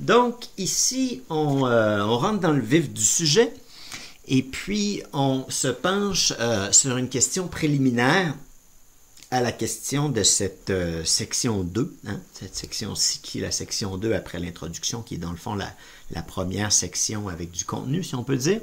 Donc, ici, on rentre dans le vif du sujet et puis on se penche sur une question préliminaire à la question de cette section 2, hein, cette section-ci qui est la section 2 après l'introduction, qui est dans le fond la première section avec du contenu, si on peut dire.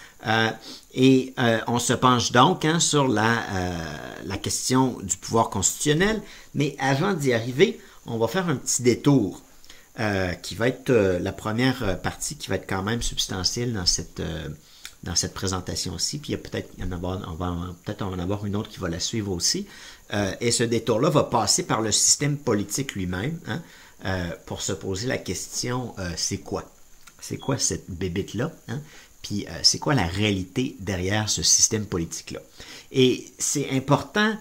On se penche donc sur la question du pouvoir constitutionnel, mais avant d'y arriver, on va faire un petit détour qui va être la première partie qui va être quand même substantielle dans cette présentation-ci, puis il y a peut-être on va en avoir une autre qui va la suivre aussi. Et ce détour-là va passer par le système politique lui-même, hein, pour se poser la question, c'est quoi? C'est quoi cette bébite-là? Hein? Puis c'est quoi la réalité derrière ce système politique-là? Et c'est important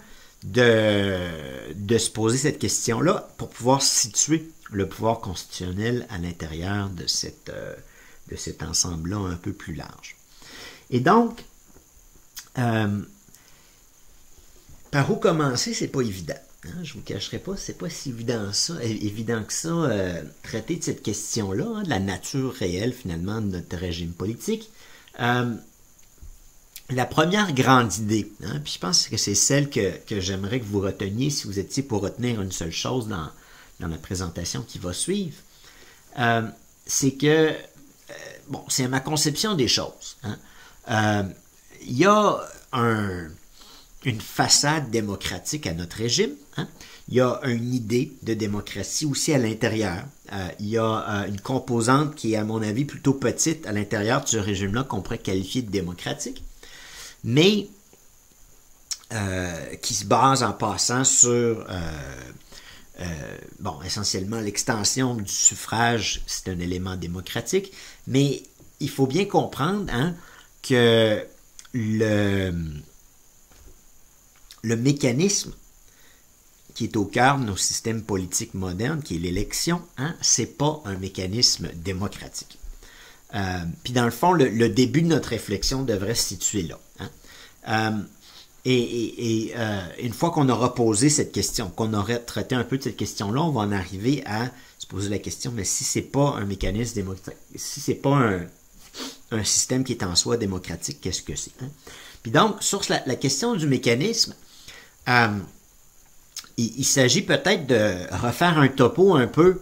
de se poser cette question-là pour pouvoir situer le pouvoir constitutionnel à l'intérieur de cet ensemble-là un peu plus large. Et donc, par où commencer, c'est pas évident. Hein? Je vous cacherai pas, c'est pas si évident que ça, traiter de cette question-là, hein, de la nature réelle finalement de notre régime politique. La première grande idée, hein, puis je pense que c'est celle que j'aimerais que vous reteniez si vous étiez pour retenir une seule chose dans la présentation qui va suivre, c'est que, c'est ma conception des choses. Hein. Il y a une façade démocratique à notre régime. Hein. Il y a une idée de démocratie aussi à l'intérieur. Il y a une composante qui est, à mon avis, plutôt petite à l'intérieur de ce régime-là qu'on pourrait qualifier de démocratique, mais qui se base en passant sur, essentiellement l'extension du suffrage, c'est un élément démocratique, mais il faut bien comprendre, hein, que le mécanisme qui est au cœur de nos systèmes politiques modernes, qui est l'élection, hein, c'est pas un mécanisme démocratique. Puis dans le fond, le début de notre réflexion devrait se situer là. Hein. Une fois qu'on aura posé cette question, qu'on aurait traité un peu de cette question-là, on va en arriver à se poser la question, mais si c'est pas un mécanisme démocratique, si c'est pas un système qui est en soi démocratique, qu'est-ce que c'est? Hein? Puis donc, sur la question du mécanisme, il s'agit peut-être de refaire un topo un peu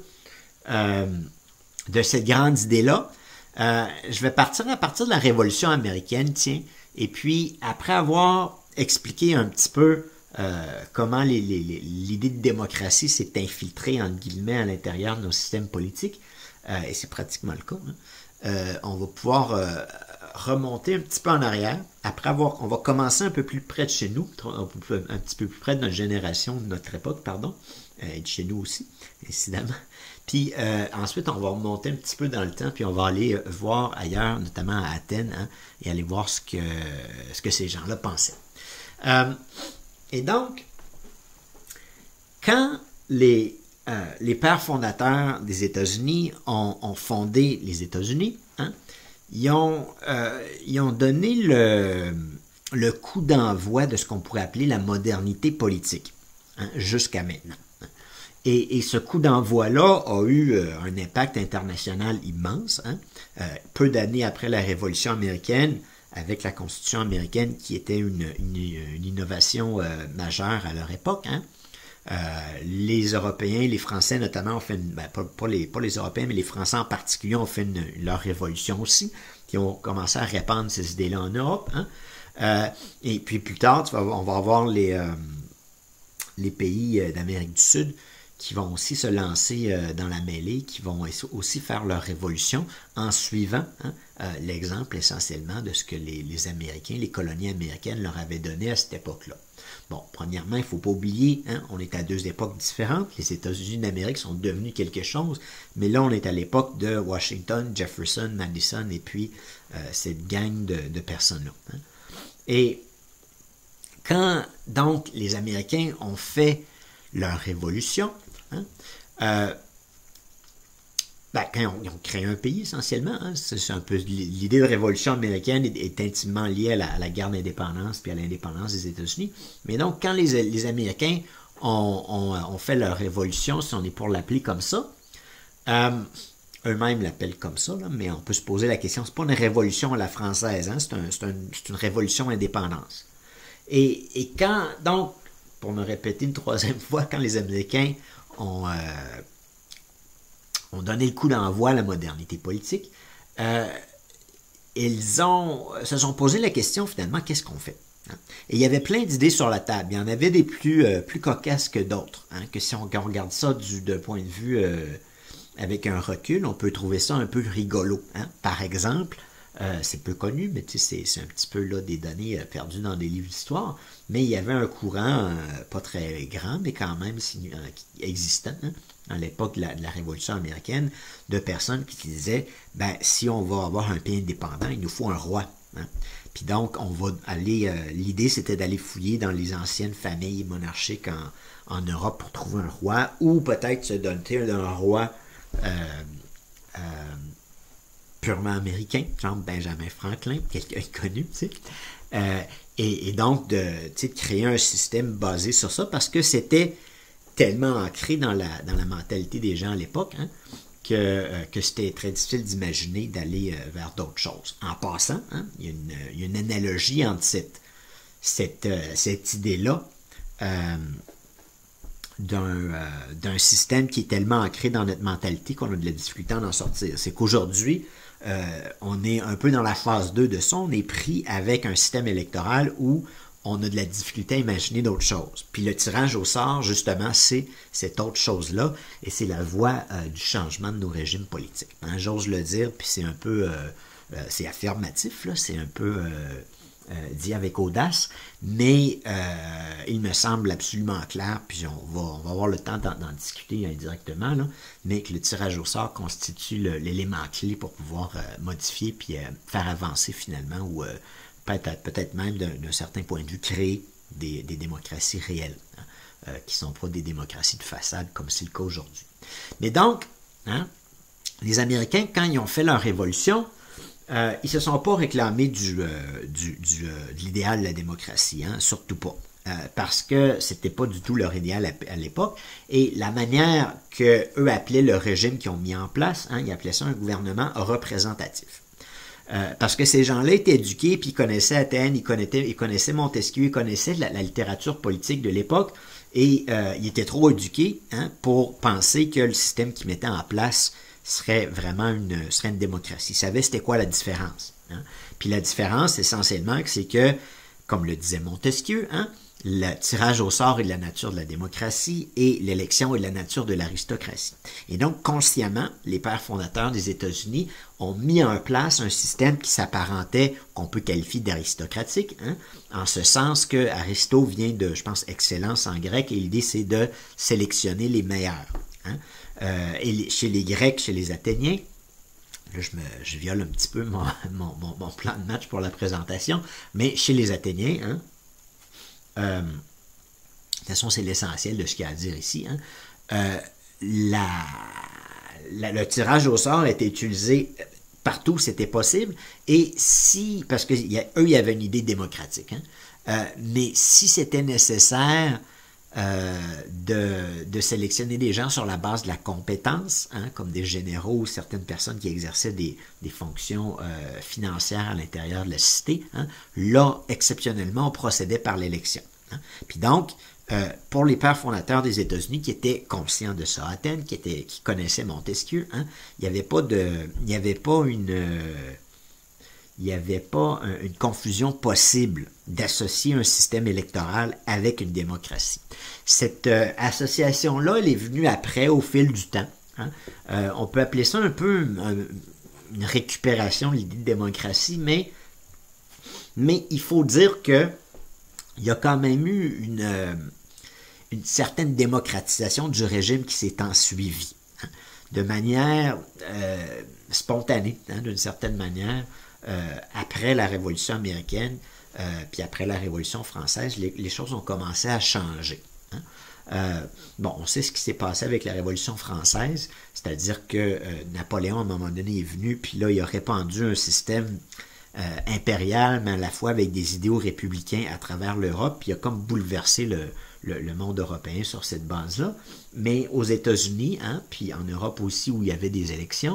de cette grande idée-là. Je vais partir à partir de la Révolution américaine, tiens, et puis après avoir expliqué un petit peu comment l'idée de démocratie s'est infiltrée, entre guillemets, à l'intérieur de nos systèmes politiques, et c'est pratiquement le cas, hein, on va pouvoir remonter un petit peu en arrière. Après on va commencer un peu plus près de chez nous, un petit peu plus près de notre génération, de notre époque, pardon, et de chez nous aussi, incidemment. Puis ensuite, on va remonter un petit peu dans le temps, puis on va aller voir ailleurs, notamment à Athènes, hein, et aller voir ce que ces gens-là pensaient. Et donc, quand les pères fondateurs des États-Unis ont fondé les États-Unis, hein, ils ont donné le coup d'envoi de ce qu'on pourrait appeler la modernité politique, hein, jusqu'à maintenant. Et ce coup d'envoi-là a eu un impact international immense, hein, peu d'années après la Révolution américaine, avec la Constitution américaine qui était une innovation majeure à leur époque. Hein. Les Européens, les Français notamment ont fait pas les Européens, mais les Français en particulier ont fait leur révolution aussi, qui ont commencé à répandre ces idées-là en Europe. Hein. Et puis plus tard, on va avoir les pays d'Amérique du Sud qui vont aussi se lancer dans la mêlée, qui vont aussi faire leur révolution en suivant, hein, l'exemple essentiellement de ce que les Américains, les colonies américaines leur avaient donné à cette époque-là. Bon, premièrement, il ne faut pas oublier, hein, on est à deux époques différentes. Les États-Unis d'Amérique sont devenus quelque chose, mais là, on est à l'époque de Washington, Jefferson, Madison, et puis cette gang de personnes-là. Hein. Et quand, donc, les Américains ont fait leur révolution, hein, quand ils ont créé un pays, essentiellement, hein, c'est un peu l'idée de révolution américaine est intimement liée à la guerre d'indépendance puis à l'indépendance des États-Unis. Mais donc, quand les Américains ont fait leur révolution, si on est pour l'appeler comme ça, eux-mêmes l'appellent comme ça, là, mais on peut se poser la question, c'est pas une révolution à la française, hein, c'est une révolution indépendance. Et quand, donc, pour me répéter une troisième fois, quand les Américains ont donné le coup d'envoi à la modernité politique, ils se sont posé la question, finalement, qu'est-ce qu'on fait? Hein? Et il y avait plein d'idées sur la table. Il y en avait des plus cocasses que d'autres. Hein, que si on regarde ça d'un point de vue avec un recul, on peut trouver ça un peu rigolo. Hein? Par exemple, c'est peu connu, mais c'est un petit peu là des données perdues dans des livres d'histoire, mais il y avait un courant pas très grand, mais quand même existant, hein, à l'époque de la Révolution américaine, de personnes qui disaient, ben, si on va avoir un pays indépendant, il nous faut un roi. Hein. Puis donc, on va aller, l'idée c'était d'aller fouiller dans les anciennes familles monarchiques en Europe pour trouver un roi, ou peut-être se doter d'un roi purement américain, genre Benjamin Franklin, quelqu'un connu, tu sais. Et donc de créer un système basé sur ça, parce que c'était tellement ancré dans la mentalité des gens à l'époque, hein, que c'était très difficile d'imaginer d'aller vers d'autres choses. En passant, hein, il y a une analogie entre cette idée-là d'un système qui est tellement ancré dans notre mentalité qu'on a de la difficulté à en sortir. C'est qu'aujourd'hui, on est un peu dans la phase 2 de ça, on est pris avec un système électoral où on a de la difficulté à imaginer d'autres choses. Puis le tirage au sort, justement, c'est cette autre chose-là, et c'est la voie du changement de nos régimes politiques. Hein, j'ose le dire, puis c'est un peu, c'est affirmatif, là, c'est un peu dit avec audace, mais il me semble absolument clair, puis on va avoir le temps d'en discuter indirectement, là, mais que le tirage au sort constitue l'élément clé pour pouvoir modifier puis faire avancer finalement, ou peut-être même d'un certain point de vue, créer des démocraties réelles, hein, qui ne sont pas des démocraties de façade comme c'est le cas aujourd'hui. Mais donc, hein, les Américains, quand ils ont fait leur révolution, ils se sont pas réclamés de l'idéal de la démocratie, hein, surtout pas. Parce que c'était pas du tout leur idéal à l'époque. Et la manière que eux appelaient le régime qu'ils ont mis en place, hein, ils appelaient ça un gouvernement représentatif. Parce que ces gens-là étaient éduqués, puis ils connaissaient Athènes, ils connaissaient Montesquieu, ils connaissaient la littérature politique de l'époque, et ils étaient trop éduqués, hein, pour penser que le système qu'ils mettaient en place serait vraiment une démocratie. Ils savaient c'était quoi la différence. Hein? Puis la différence, essentiellement, c'est que, comme le disait Montesquieu, hein, le tirage au sort est de la nature de la démocratie et l'élection est de la nature de l'aristocratie. Et donc, consciemment, les pères fondateurs des États-Unis ont mis en place un système qui s'apparentait, qu'on peut qualifier d'aristocratique, hein, en ce sens que Aristo vient de, je pense, excellence en grec, et l'idée c'est de sélectionner les meilleurs. Hein. Et chez les Grecs, chez les Athéniens, là je viole un petit peu mon plan de match pour la présentation, mais chez les Athéniens, hein, de toute façon c'est l'essentiel de ce qu'il y a à dire ici, hein, le tirage au sort était utilisé partout où c'était possible, et si, parce que eux, il y avait une idée démocratique, hein, mais si c'était nécessaire de sélectionner des gens sur la base de la compétence, hein, comme des généraux ou certaines personnes qui exerçaient des fonctions financières à l'intérieur de la cité, hein, là, exceptionnellement, on procédait par l'élection. Hein. Puis donc, pour les pères fondateurs des États-Unis qui étaient conscients de ça, Athènes, qui connaissaient Montesquieu, hein, il n'y avait pas une confusion possible d'associer un système électoral avec une démocratie. Cette association-là, elle est venue après, au fil du temps. Hein. On peut appeler ça un peu une récupération de l'idée de démocratie, mais il faut dire que il y a quand même eu une certaine démocratisation du régime qui s'est ensuivie, hein, de manière spontanée, hein, d'une certaine manière. Après la Révolution américaine, puis après la Révolution française, les choses ont commencé à changer. Hein. Bon, on sait ce qui s'est passé avec la Révolution française, c'est-à-dire que Napoléon, à un moment donné, est venu, puis là, il a répandu un système impérial, mais à la fois avec des idéaux républicains à travers l'Europe, puis il a comme bouleversé le monde européen sur cette base-là. Mais aux États-Unis, hein, puis en Europe aussi où il y avait des élections,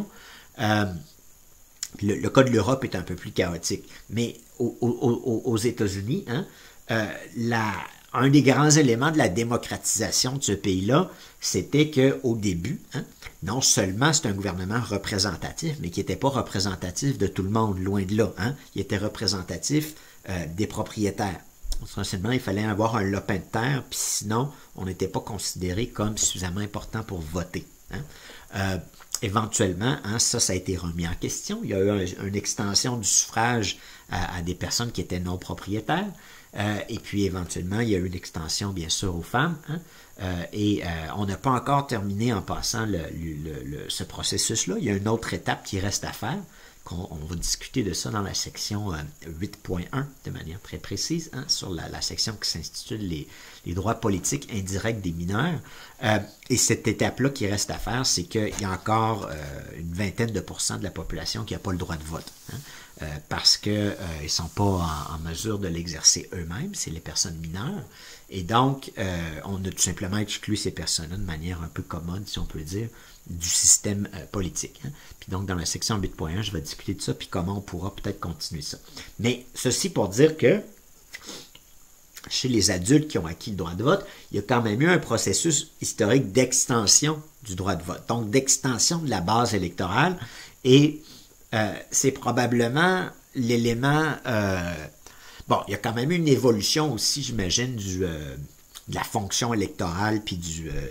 le cas de l'Europe est un peu plus chaotique. Mais aux États-Unis, hein, un des grands éléments de la démocratisation de ce pays-là, c'était qu'au début, hein, non seulement c'est un gouvernement représentatif, mais qui n'était pas représentatif de tout le monde, loin de là. Hein, il était représentatif des propriétaires. Essentiellement, il fallait avoir un lopin de terre, puis sinon, on n'était pas considéré comme suffisamment important pour voter. Hein. Éventuellement, hein, ça a été remis en question. Il y a eu une extension du suffrage à des personnes qui étaient non propriétaires. Et puis, éventuellement, il y a eu une extension, bien sûr, aux femmes. Hein, on n'a pas encore terminé en passant ce processus-là. Il y a une autre étape qui reste à faire. On va discuter de ça dans la section 8.1 de manière très précise, hein, sur la section qui s'intitule les droits politiques indirects des mineurs. Et cette étape-là qui reste à faire, c'est qu'il y a encore une vingtaine de % de la population qui n'a pas le droit de vote. Hein, parce qu'ils ne sont pas en mesure de l'exercer eux-mêmes, c'est les personnes mineures. Et donc, on a tout simplement exclu ces personnes-là de manière un peu commode, si on peut dire, du système politique. Hein. Puis donc, dans la section 8.1, je vais discuter de ça, puis comment on pourra peut-être continuer ça. Mais ceci pour dire que chez les adultes qui ont acquis le droit de vote, il y a quand même eu un processus historique d'extension du droit de vote, donc d'extension de la base électorale, et c'est probablement l'élément... bon, il y a quand même eu une évolution aussi, j'imagine, de la fonction électorale, puis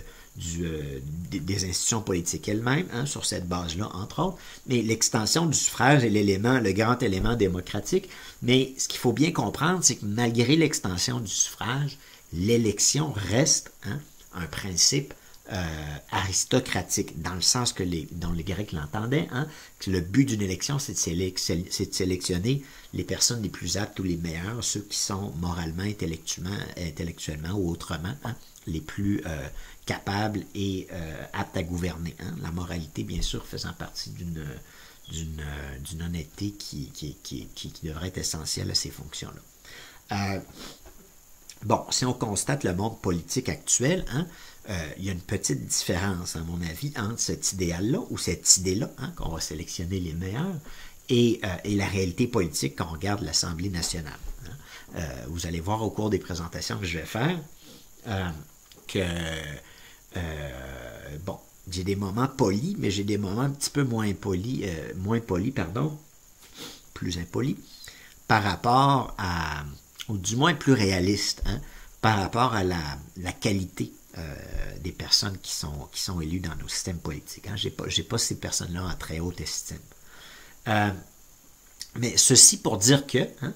des institutions politiques elles-mêmes, hein, sur cette base-là, entre autres. Mais l'extension du suffrage est le grand élément démocratique. Mais ce qu'il faut bien comprendre, c'est que malgré l'extension du suffrage, l'élection reste, hein, un principe aristocratique, dans le sens que dont les Grecs l'entendaient, hein, que le but d'une élection, c'est de sélectionner les personnes les plus aptes ou les meilleures, ceux qui sont moralement, intellectuellement ou autrement, hein, les plus capables et aptes à gouverner. Hein. La moralité, bien sûr, faisant partie d'une honnêteté qui devrait être essentielle à ces fonctions-là. Bon, si on constate le monde politique actuel, hein, il y a une petite différence, à mon avis, entre cet idéal-là, ou cette idée-là, hein, qu'on va sélectionner les meilleurs, et la réalité politique quand on regarde l'Assemblée nationale. Hein. Vous allez voir au cours des présentations que je vais faire que, bon, j'ai des moments polis, mais j'ai des moments un petit peu moins polis, plus impolis, par rapport à, ou du moins plus réalistes, hein, par rapport à la qualité des personnes qui sont élues dans nos systèmes politiques. Hein. J'ai pas ces personnes-là en très haute estime. Mais ceci pour dire que, hein,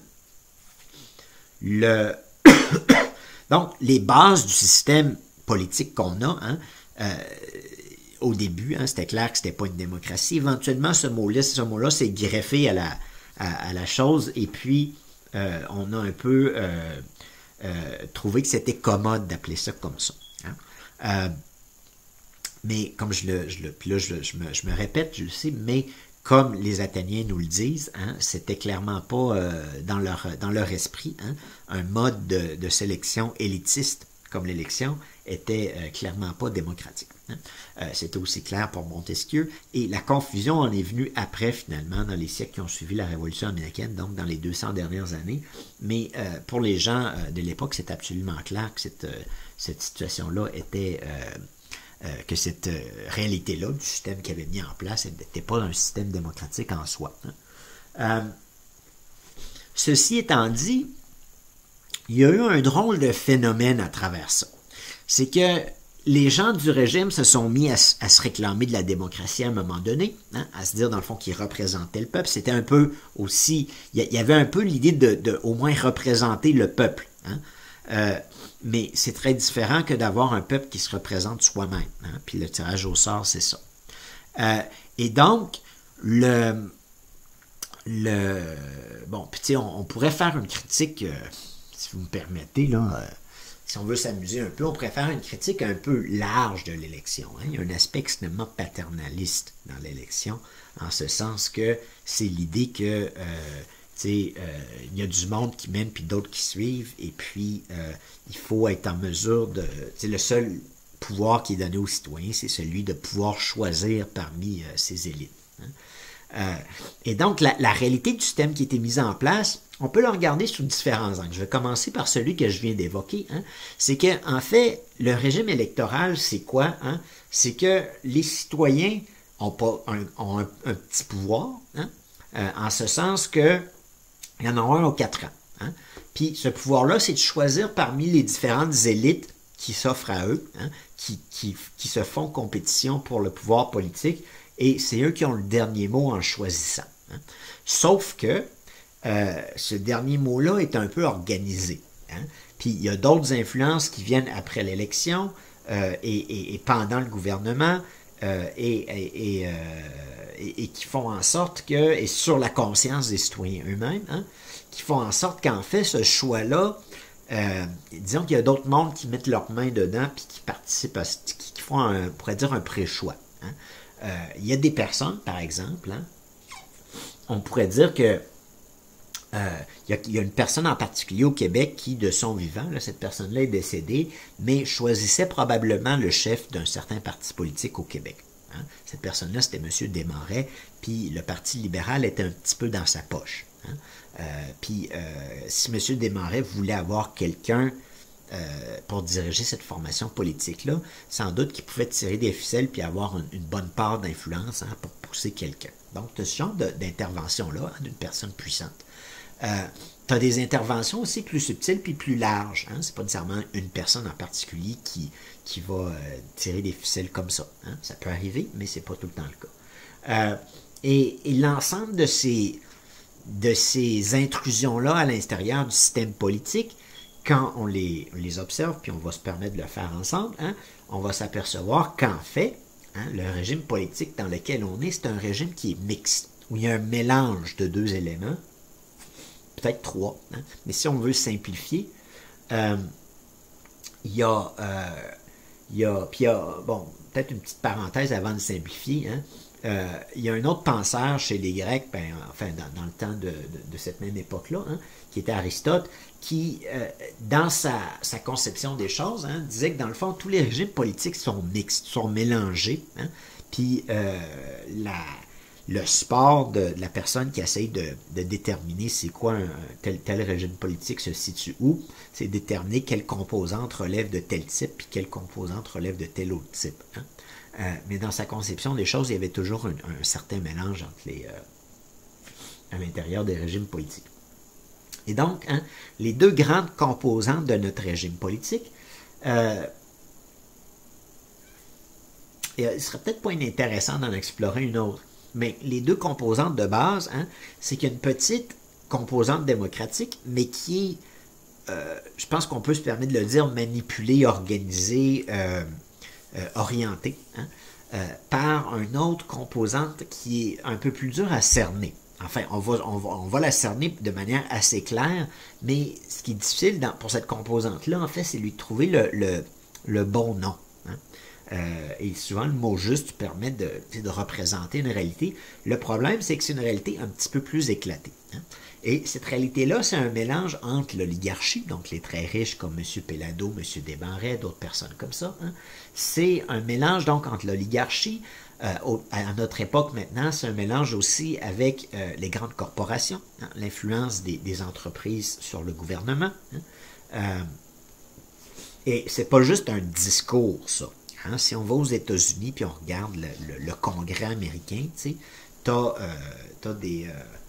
donc, les bases du système politique qu'on a, hein, au début, hein, c'était clair que c'était pas une démocratie. Éventuellement, ce mot-là s'est greffé à la chose, et puis on a un peu trouvé que c'était commode d'appeler ça comme ça. Hein. Mais comme puis là, je me répète, je le sais, mais comme les Athéniens nous le disent, hein, c'était clairement pas dans leur esprit, hein, un mode de sélection élitiste comme l'élection était clairement pas démocratique. Hein. C'était aussi clair pour Montesquieu, et la confusion en est venue après, finalement, dans les siècles qui ont suivi la Révolution américaine, donc dans les 200 dernières années. Mais pour les gens de l'époque, c'est absolument clair que cette situation-là était... que cette réalité-là, du système qu'il avait mis en place, n'était pas un système démocratique en soi. Hein. Ceci étant dit, il y a eu un drôle de phénomène à travers ça. C'est que les gens du régime se sont mis à se réclamer de la démocratie à un moment donné, hein, à se dire dans le fond qu'ils représentaient le peuple. C'était un peu aussi, il y avait un peu l'idée de au moins représenter le peuple. Hein. Mais c'est très différent que d'avoir un peuple qui se représente soi-même. Hein, puis le tirage au sort, c'est ça. Et donc, bon, puis tu sais, on pourrait faire une critique, si vous me permettez, là, si on veut s'amuser un peu, on pourrait faire une critique un peu large de l'élection. Hein. Il y a un aspect extrêmement paternaliste dans l'élection, en ce sens que c'est l'idée que, tu il y a du monde qui mène, puis d'autres qui suivent, et puis il faut être en mesure de... Le seul pouvoir qui est donné aux citoyens, c'est celui de pouvoir choisir parmi ces élites. Hein. Et donc, la réalité du système qui a été mis en place, on peut le regarder sous différents angles. Je vais commencer par celui que je viens d'évoquer. Hein. C'est que, en fait, le régime électoral, c'est quoi? Hein? C'est que les citoyens ont un petit pouvoir, hein? En ce sens que il y en a un aux 4 ans. Hein? Puis ce pouvoir-là, c'est de choisir parmi les différentes élites qui s'offrent à eux, hein? qui se font compétition pour le pouvoir politique, et c'est eux qui ont le dernier mot en choisissant. Hein? Sauf que ce dernier mot-là est un peu organisé. Hein? Puis il y a d'autres influences qui viennent après l'élection et pendant le gouvernement et qui font en sorte que, et sur la conscience des citoyens eux-mêmes, hein, qui font en sorte qu'en fait, ce choix-là, disons qu'il y a d'autres mondes qui mettent leurs mains dedans puis qui participent à qui font, on pourrait dire, un pré-choix. Hein. Il y a des personnes, par exemple, hein, on pourrait dire que il y a une personne en particulier au Québec qui, de son vivant, là, cette personne-là est décédée, mais choisissait probablement le chef d'un certain parti politique au Québec. Hein. Cette personne-là, c'était M. Desmarais, puis le Parti libéral était un petit peu dans sa poche. Hein. Si M. Desmarais voulait avoir quelqu'un pour diriger cette formation politique-là, sans doute qu'il pouvait tirer des ficelles puis avoir une bonne part d'influence, hein, pour pousser quelqu'un. Donc, ce genre d'intervention-là, hein, d'une personne puissante. Tu as des interventions aussi plus subtiles puis plus larges. Hein? C'est pas nécessairement une personne en particulier qui va tirer des ficelles comme ça. Hein? Ça peut arriver, mais c'est pas tout le temps le cas. Et l'ensemble de ces intrusions-là à l'intérieur du système politique, quand on les observe, puis on va se permettre de le faire ensemble, hein, on va s'apercevoir qu'en fait, hein, le régime politique dans lequel on est, c'est un régime qui est mixte, où il y a un mélange de deux éléments, peut-être 3, hein, mais si on veut simplifier, il y a, bon, peut-être une petite parenthèse avant de simplifier, hein, il y a un autre penseur chez les Grecs, enfin dans le temps de cette même époque-là, hein, qui était Aristote, qui, dans sa conception des choses, hein, disait que dans le fond, tous les régimes politiques sont mixtes, sont mélangés, hein, puis le sport de la personne qui essaye de déterminer c'est quoi tel régime politique se situe où, c'est déterminer quelle composante relève de tel type puis quelle composante relève de tel autre type. Hein. Mais dans sa conception des choses, il y avait toujours un certain mélange entre à l'intérieur des régimes politiques. Et donc, hein, les deux grandes composantes de notre régime politique, il serait peut-être pas inintéressant d'en explorer une autre. Mais les deux composantes de base, hein, c'est qu'il y a une petite composante démocratique, mais qui est, je pense qu'on peut se permettre de le dire, manipulée, organisée, orientée, hein, par une autre composante qui est un peu plus dure à cerner. Enfin, on va la cerner de manière assez claire, mais ce qui est difficile pour cette composante-là, en fait, c'est lui de trouver le bon nom. Hein. Et souvent, le mot juste permet de représenter une réalité. Le problème, c'est que c'est une réalité un petit peu plus éclatée. Hein. Et cette réalité-là, c'est un mélange entre l'oligarchie, donc les très riches comme M. Pellado, M. Desmarais, d'autres personnes comme ça. Hein. C'est un mélange donc entre l'oligarchie, à notre époque maintenant, c'est un mélange aussi avec les grandes corporations, hein, l'influence des entreprises sur le gouvernement. Hein. Et c'est pas juste un discours, ça. Hein, si on va aux États-Unis puis on regarde le Congrès américain, tu sais, t'as des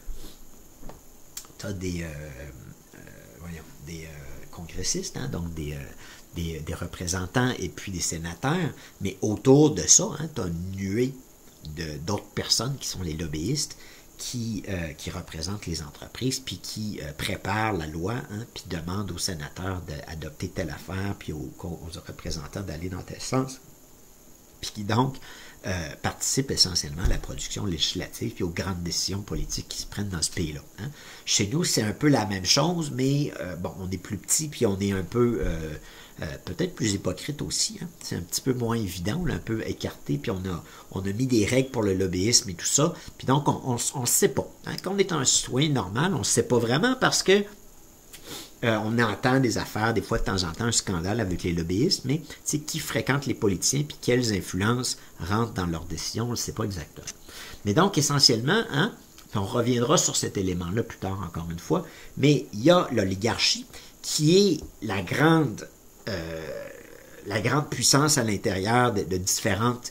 congressistes, hein, donc des représentants et puis des sénateurs, mais autour de ça, hein, tu as une nuée d'autres personnes qui sont les lobbyistes qui représentent les entreprises puis qui préparent la loi, hein, puis demandent aux sénateurs d'adopter telle affaire puis aux représentants d'aller dans tel sens. puis qui donc participent essentiellement à la production législative puis aux grandes décisions politiques qui se prennent dans ce pays-là. Hein. Chez nous, c'est un peu la même chose, mais bon, on est plus petit puis on est un peu peut-être plus hypocrite aussi. Hein. C'est un petit peu moins évident, on l'a un peu écarté, puis on a mis des règles pour le lobbyisme et tout ça, puis donc on ne sait pas. Hein. Quand on est un citoyen normal, on ne sait pas vraiment parce que on entend des affaires, des fois de temps en temps, un scandale avec les lobbyistes, mais qui fréquente les politiciens puis quelles influences rentrent dans leurs décisions, on ne le sait pas exactement. Mais donc, essentiellement, hein, on reviendra sur cet élément-là plus tard, encore une fois, mais il y a l'oligarchie qui est la grande puissance à l'intérieur de différentes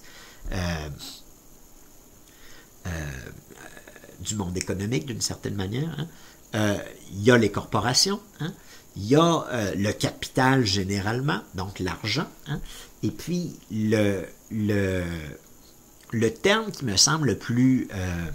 du monde économique, d'une certaine manière. Hein. Il y a les corporations, hein, il y a le capital généralement, donc l'argent, hein, et puis le terme qui me semble le plus,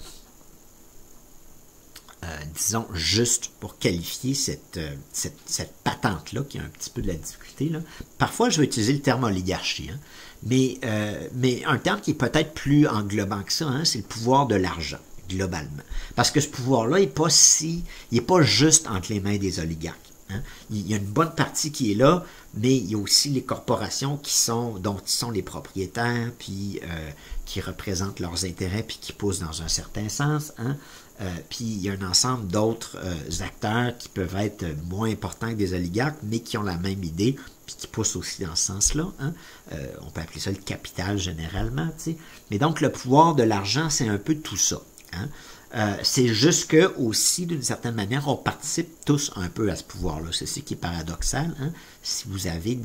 disons, juste pour qualifier cette patente-là, qui a un petit peu de la difficulté, là. Parfois je vais utiliser le terme oligarchie, hein, mais un terme qui est peut-être plus englobant que ça, hein, c'est le pouvoir de l'argent. Globalement. Parce que ce pouvoir-là n'est pas juste entre les mains des oligarques. Hein. Il y a une bonne partie qui est là, mais il y a aussi les corporations dont ils sont les propriétaires, puis qui représentent leurs intérêts, puis qui poussent dans un certain sens. Hein. Puis il y a un ensemble d'autres acteurs qui peuvent être moins importants que des oligarques, mais qui ont la même idée, puis qui poussent aussi dans ce sens-là. Hein. On peut appeler ça le capital généralement. T'sais. Mais donc le pouvoir de l'argent, c'est un peu tout ça. Hein? C'est juste que aussi, d'une certaine manière, on participe tous un peu à ce pouvoir-là. C'est ce qui est paradoxal. Hein? Si vous avez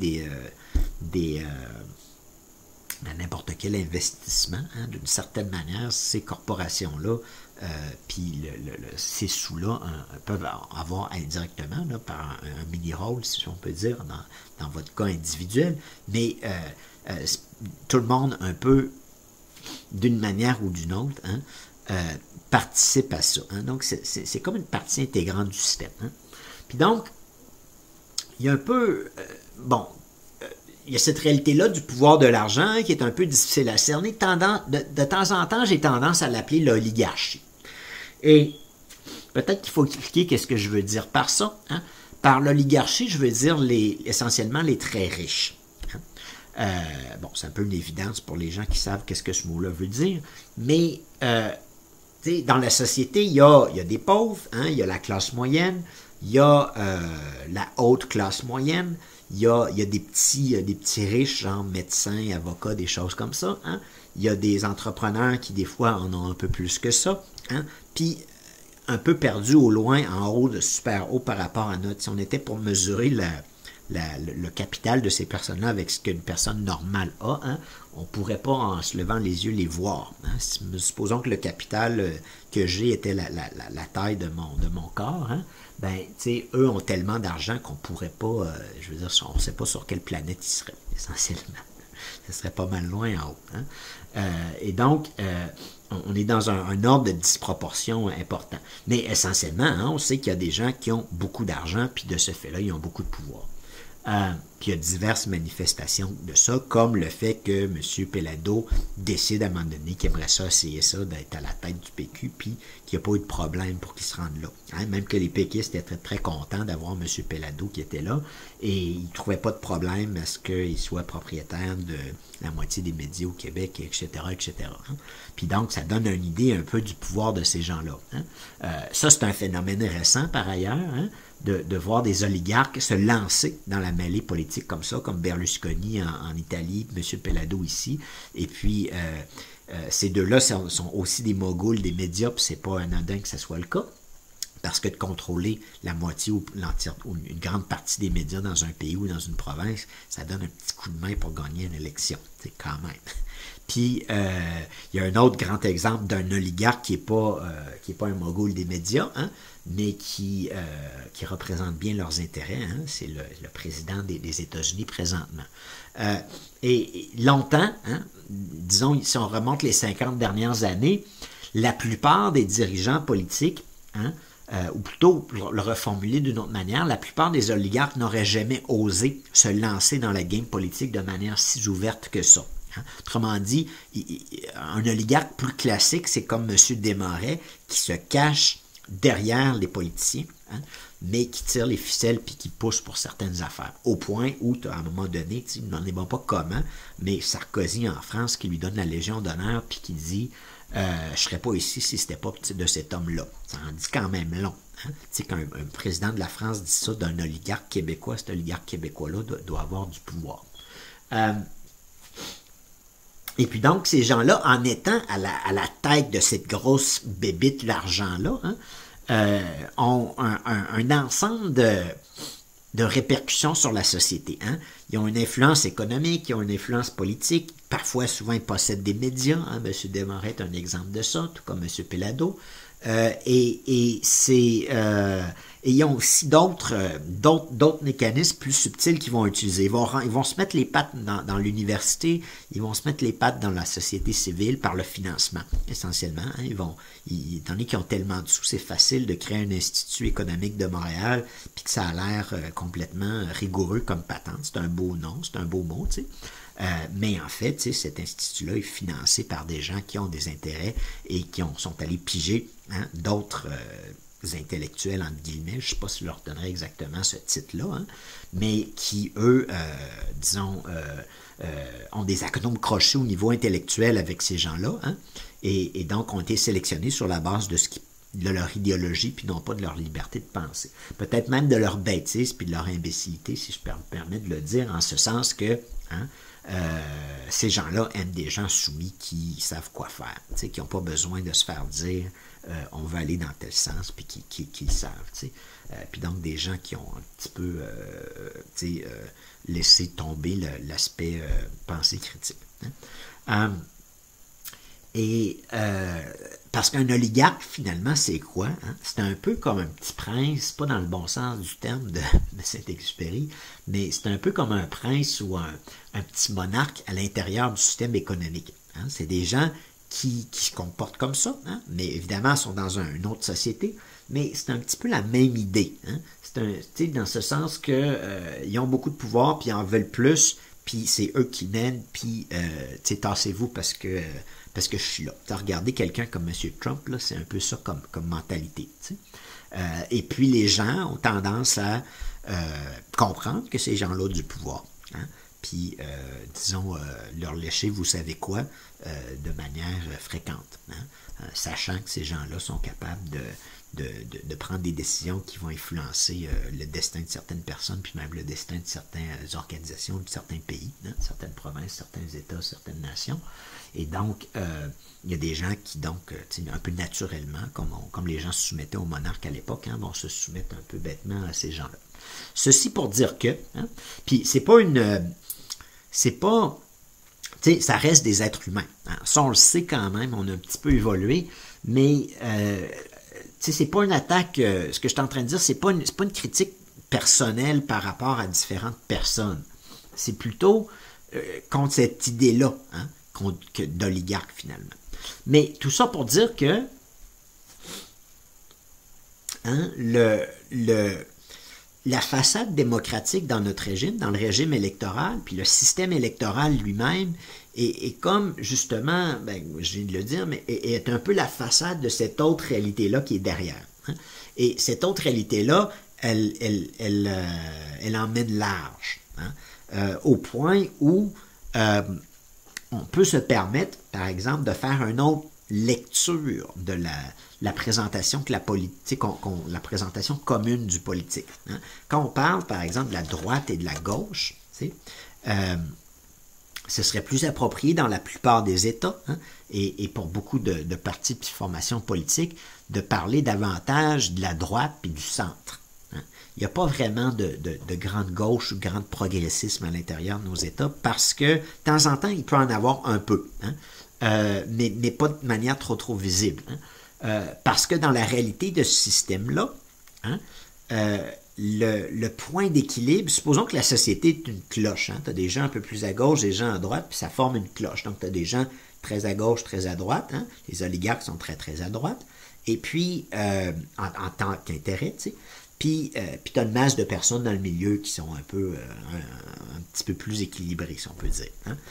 n'importe quel investissement, hein, d'une certaine manière, ces corporations-là, puis ces sous-là peuvent avoir indirectement, là, par un mini-rôle, si on peut dire, dans votre cas individuel, mais tout le monde, un peu, d'une manière ou d'une autre, hein, participe à ça. Hein? Donc, c'est comme une partie intégrante du système. Hein? Puis donc, il y a un peu... il y a cette réalité-là du pouvoir de l'argent hein, qui est un peu difficile à cerner. De temps en temps, j'ai tendance à l'appeler l'oligarchie. Et peut-être qu'il faut expliquer qu'est-ce que je veux dire par ça. Hein? Par l'oligarchie, je veux dire essentiellement les très riches. Hein? C'est un peu une évidence pour les gens qui savent qu'est-ce que ce mot-là veut dire, mais dans la société, il y a des pauvres, hein, il y a la classe moyenne, il y a la haute classe moyenne, il y a des petits riches, genre médecins, avocats, des choses comme ça. Hein. Il y a des entrepreneurs qui, des fois, en ont un peu plus que ça. Hein. Puis, un peu perdus au loin, en haut, de super haut par rapport à notre... Si on était pour mesurer le capital de ces personnes-là avec ce qu'une personne normale a, hein, on ne pourrait pas, en se levant les yeux, les voir. Hein. Supposons que le capital que j'ai était la taille de mon corps, hein, eux ont tellement d'argent qu'on ne pourrait pas, on ne sait pas sur quelle planète ils seraient, essentiellement. Ce serait pas mal loin en haut. Hein. Et donc, on est dans un ordre de disproportion important. Mais essentiellement, hein, on sait qu'il y a des gens qui ont beaucoup d'argent, puis de ce fait-là, ils ont beaucoup de pouvoir. Puis il y a diverses manifestations de ça, comme le fait que M. Pelado décide à un moment donné qu'il aimerait ça essayer ça, d'être à la tête du PQ, puis qu'il n'y a pas eu de problème pour qu'il se rende là. Hein, même que les péquistes étaient très, très contents d'avoir M. Pelado qui était là, et ils ne trouvaient pas de problème à ce qu'il soit propriétaire de la moitié des médias au Québec, etc., etc. Hein. Puis donc, ça donne une idée un peu du pouvoir de ces gens-là. Hein. Ça, c'est un phénomène récent, par ailleurs, hein, de voir des oligarques se lancer dans la mêlée politique comme ça, comme Berlusconi en Italie, M. Pelado ici, et puis ces deux-là sont aussi des moguls des médias, puis c'est pas anodin que ce soit le cas, parce que de contrôler la moitié ou une grande partie des médias dans un pays ou dans une province, ça donne un petit coup de main pour gagner une élection, c'est quand même. Puis, il y a un autre grand exemple d'un oligarque qui est pas un mogul des médias, hein, mais qui représente bien leurs intérêts. Hein, c'est le président des États-Unis présentement. Et longtemps, hein, disons, si on remonte les 50 dernières années, la plupart des dirigeants politiques, hein, ou plutôt, pour le reformuler d'une autre manière, la plupart des oligarques n'auraient jamais osé se lancer dans la game politique de manière si ouverte que ça. Hein. Autrement dit, un oligarque plus classique, c'est comme M. Desmarais qui se cache derrière les politiciens, hein, mais qui tire les ficelles puis qui pousse pour certaines affaires. Au point où, à un moment donné, il n'en est pas comment, mais Sarkozy en France qui lui donne la Légion d'honneur puis qui dit je ne serais pas ici si ce n'était pas de cet homme-là. Ça en dit quand même long. Hein? Tu sais, qu'un président de la France dit ça d'un oligarque québécois, cet oligarque québécois-là doit avoir du pouvoir. Et puis donc, ces gens-là, en étant à la tête de cette grosse bébite, l'argent-là, hein, ont un ensemble de répercussions sur la société. Hein. Ils ont une influence économique, ils ont une influence politique, parfois, souvent, ils possèdent des médias. Hein. M. Desmarais est un exemple de ça, tout comme M. Pelado. Et ils ont aussi d'autres mécanismes plus subtils qu'ils vont utiliser. Ils vont se mettre les pattes dans l'université, ils vont se mettre les pattes dans la société civile par le financement, essentiellement. Hein. Étant donné qu'ils ont tellement de sous, c'est facile de créer un institut économique de Montréal, puis que ça a l'air complètement rigoureux comme patente. C'est un beau nom, c'est un beau mot, tu sais. Mais en fait, cet institut-là est financé par des gens qui ont des intérêts et qui sont allés piger d'autres intellectuels, entre guillemets, je ne sais pas si je leur donnerais exactement ce titre-là, hein, mais qui, eux, ont des atomes crochés au niveau intellectuel avec ces gens-là, hein, et donc ont été sélectionnés sur la base de leur idéologie, puis non pas de leur liberté de penser. Peut-être même de leur bêtise, puis de leur imbécilité, si je me permets de le dire, en ce sens que ces gens-là aiment des gens soumis qui savent quoi faire, qui n'ont pas besoin de se faire dire on va aller dans tel sens, puis qui le savent. Puis donc des gens qui ont un petit peu laissé tomber l'aspect pensée critique. Hein. Parce qu'un oligarque, finalement, c'est quoi? Hein? C'est un peu comme un petit prince, pas dans le bon sens du terme de Saint-Exupéry, mais c'est un peu comme un prince ou un petit monarque à l'intérieur du système économique. Hein? C'est des gens qui se comportent comme ça, hein? Mais évidemment, sont dans une autre société, mais c'est un petit peu la même idée. Hein? C'est dans ce sens qu'ils ont beaucoup de pouvoir, puis ils en veulent plus, puis c'est eux qui mènent, puis tassez-vous parce que je suis là. Regardez quelqu'un comme M. Trump, là, c'est un peu ça comme mentalité. Et puis les gens ont tendance à comprendre que ces gens-là ont du pouvoir. Hein? Puis, leur lécher, vous savez quoi, de manière fréquente. Hein? Sachant que ces gens-là sont capables de prendre des décisions qui vont influencer le destin de certaines personnes, puis même le destin de certaines organisations, de certains pays, hein, certaines provinces, certains États, certaines nations. Et donc, il y a des gens qui, donc, un peu naturellement, comme les gens se soumettaient aux monarques à l'époque, hein, vont se soumettre un peu bêtement à ces gens-là. Ceci pour dire que, hein, puis c'est pas ça reste des êtres humains. Hein. Ça, on le sait quand même, on a un petit peu évolué, mais c'est pas une attaque, ce que je suis en train de dire, c'est pas une critique personnelle par rapport à différentes personnes. C'est plutôt contre cette idée-là, hein, d'oligarque finalement. Mais tout ça pour dire que hein, la façade démocratique dans notre régime, dans le régime électoral, puis le système électoral lui-même, est comme, justement, je viens de le dire, mais est un peu la façade de cette autre réalité-là qui est derrière. Hein. Et cette autre réalité-là, elle emmène large, hein, au point où on peut se permettre, par exemple, de faire une autre lecture de la présentation que la politique, la présentation commune du politique. Hein. Quand on parle, par exemple, de la droite et de la gauche, ce serait plus approprié dans la plupart des États, hein, et pour beaucoup de partis et de formations politiques, de parler davantage de la droite et du centre. Hein. Il n'y a pas vraiment de grande gauche ou de grand progressisme à l'intérieur de nos États, parce que, de temps en temps, il peut en avoir un peu, hein, mais pas de manière trop visible. Hein. Parce que dans la réalité de ce système-là, hein, le point d'équilibre, supposons que la société est une cloche. Hein, tu as des gens un peu plus à gauche, des gens à droite, puis ça forme une cloche. Donc, tu as des gens très à gauche, très à droite. Hein, les oligarques sont très à droite. Et puis, en tant qu'intérêt, tu sais. Puis tu as une masse de personnes dans le milieu qui sont un petit peu plus équilibrées, si on peut dire. Hein.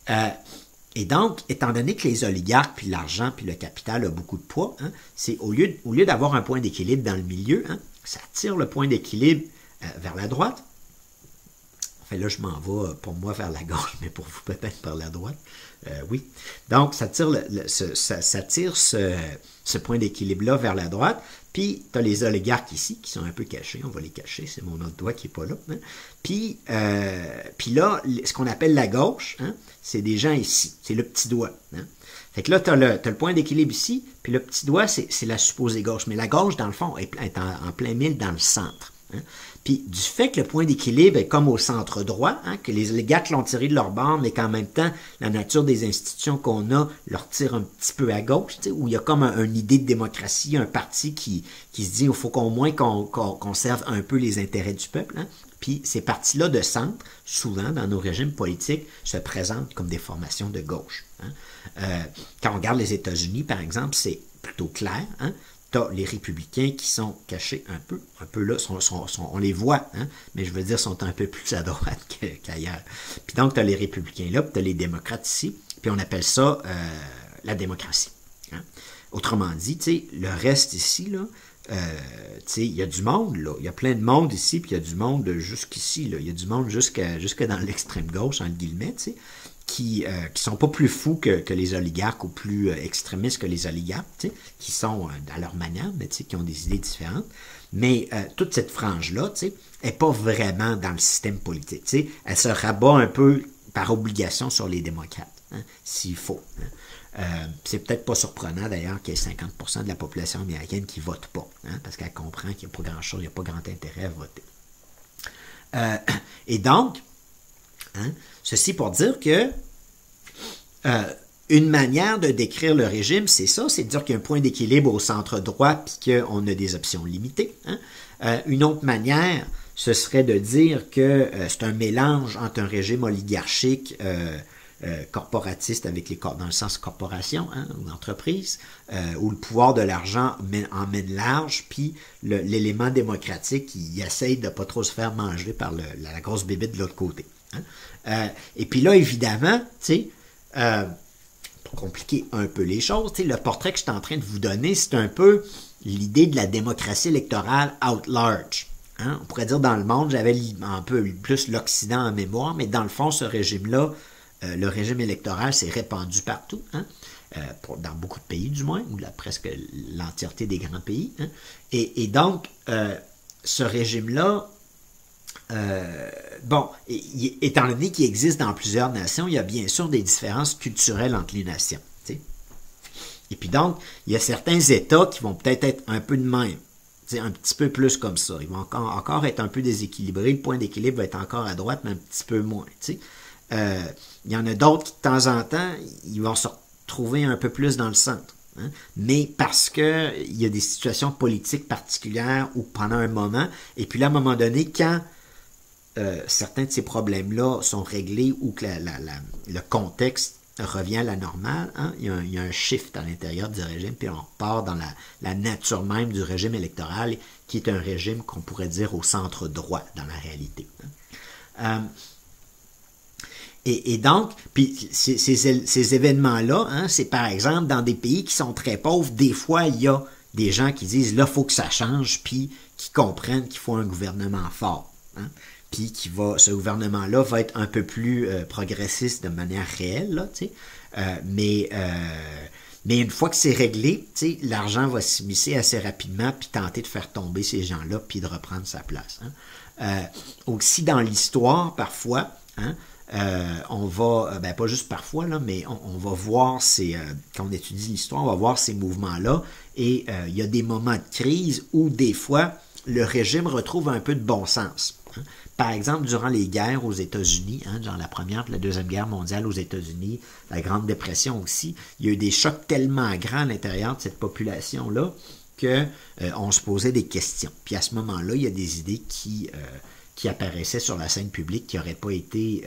Et donc, étant donné que les oligarques, puis l'argent, puis le capital a beaucoup de poids, hein, c'est au lieu d'avoir un point d'équilibre dans le milieu, hein, ça tire le point d'équilibre vers la droite. Enfin là, je m'en vais pour moi vers la gauche, mais pour vous peut-être vers la droite. Oui. Donc, ça tire, ça tire ce point d'équilibre-là vers la droite. Puis, tu as les oligarques ici qui sont un peu cachés. On va les cacher. C'est mon autre doigt qui n'est pas là. Hein. Puis là, ce qu'on appelle la gauche, hein, c'est des gens ici. C'est le petit doigt. Hein. Fait que là, tu as le point d'équilibre ici. Puis le petit doigt, c'est la supposée gauche. Mais la gauche, dans le fond, est en plein mille dans le centre. Hein. Puis du fait que le point d'équilibre est comme au centre droit, hein, que les oligarques l'ont tiré de leur bord, mais qu'en même temps, la nature des institutions qu'on a leur tire un petit peu à gauche, où il y a comme une idée de démocratie, un parti qui se dit il faut qu'au moins qu'on conserve un peu les intérêts du peuple. Hein. Puis ces partis-là de centre, souvent dans nos régimes politiques, se présentent comme des formations de gauche. Hein. Quand on regarde les États-Unis, par exemple, c'est plutôt clair. Hein. Tu as les républicains qui sont cachés un peu là, on les voit, hein, mais je veux dire, sont un peu plus à droite qu'ailleurs. Puis donc, tu as les républicains là, puis tu as les démocrates ici, puis on appelle ça la démocratie. Hein. Autrement dit, le reste ici, là, il y a du monde, là, il y a plein de monde ici, puis il y a du monde jusqu'ici, là, il y a du monde jusque dans l'extrême gauche, entre guillemets, qui sont pas plus fous que les oligarques ou plus extrémistes que les oligarques, qui sont à leur manière, mais qui ont des idées différentes. Mais toute cette frange-là, n'est pas vraiment dans le système politique. Elle se rabat un peu par obligation sur les démocrates, hein, s'il faut. Hein. C'est peut-être pas surprenant d'ailleurs qu'il y ait 50% de la population américaine qui vote pas, hein, parce qu'elle comprend qu'il n'y a pas grand-chose, il n'y a pas grand intérêt à voter. Et donc, hein, ceci pour dire que une manière de décrire le régime, c'est ça, c'est de dire qu'il y a un point d'équilibre au centre droit puis qu'on a des options limitées. Hein. Une autre manière, ce serait de dire que c'est un mélange entre un régime oligarchique corporatiste avec dans le sens corporation, hein, ou entreprise, où le pouvoir de l'argent emmène large, puis l'élément démocratique qui essaye de ne pas trop se faire manger par la grosse bébête de l'autre côté. Hein. Et puis là, évidemment, tu sais, pour compliquer un peu les choses, le portrait que je suis en train de vous donner, c'est un peu l'idée de la démocratie électorale out large. Hein? On pourrait dire dans le monde, j'avais un peu plus l'Occident en mémoire, mais dans le fond, ce régime-là, le régime électoral s'est répandu partout, hein? Dans beaucoup de pays du moins, ou presque l'entièreté des grands pays. Hein? Et donc, ce régime-là, étant donné qu'il existe dans plusieurs nations, il y a bien sûr des différences culturelles entre les nations. T'sais. Et puis donc, il y a certains États qui vont peut-être être un peu de même, un petit peu plus comme ça. Ils vont encore être un peu déséquilibrés. Le point d'équilibre va être encore à droite, mais un petit peu moins. Il y en a d'autres qui, de temps en temps, ils vont se retrouver un peu plus dans le centre. Hein? Mais parce que il y a des situations politiques particulières ou pendant un moment, et puis là, à un moment donné, quand certains de ces problèmes-là sont réglés ou que le contexte revient à la normale, hein, il y a un shift à l'intérieur du régime, puis on repart dans la nature même du régime électoral, qui est un régime qu'on pourrait dire au centre droit dans la réalité. Hein. Et donc, puis ces événements-là, hein, c'est par exemple dans des pays qui sont très pauvres, des fois il y a des gens qui disent là, il faut que ça change, puis qui comprennent qu'il faut un gouvernement fort. Hein, puis ce gouvernement-là va être un peu plus progressiste de manière réelle, là, tu sais. Mais une fois que c'est réglé, tu sais, l'argent va s'immiscer assez rapidement, puis tenter de faire tomber ces gens-là, puis de reprendre sa place. Hein. Aussi dans l'histoire, parfois, hein, on va, pas juste parfois, là, mais on va voir quand on étudie l'histoire, on va voir ces mouvements-là, et il y a des moments de crise où, des fois, le régime retrouve un peu de bon sens. Hein. Par exemple, durant les guerres aux États-Unis, hein, genre la Première et la Deuxième Guerre mondiale aux États-Unis, la Grande Dépression aussi, il y a eu des chocs tellement grands à l'intérieur de cette population-là qu'on se posait des questions. Puis à ce moment-là, il y a des idées qui apparaissaient sur la scène publique qui n'auraient pas été,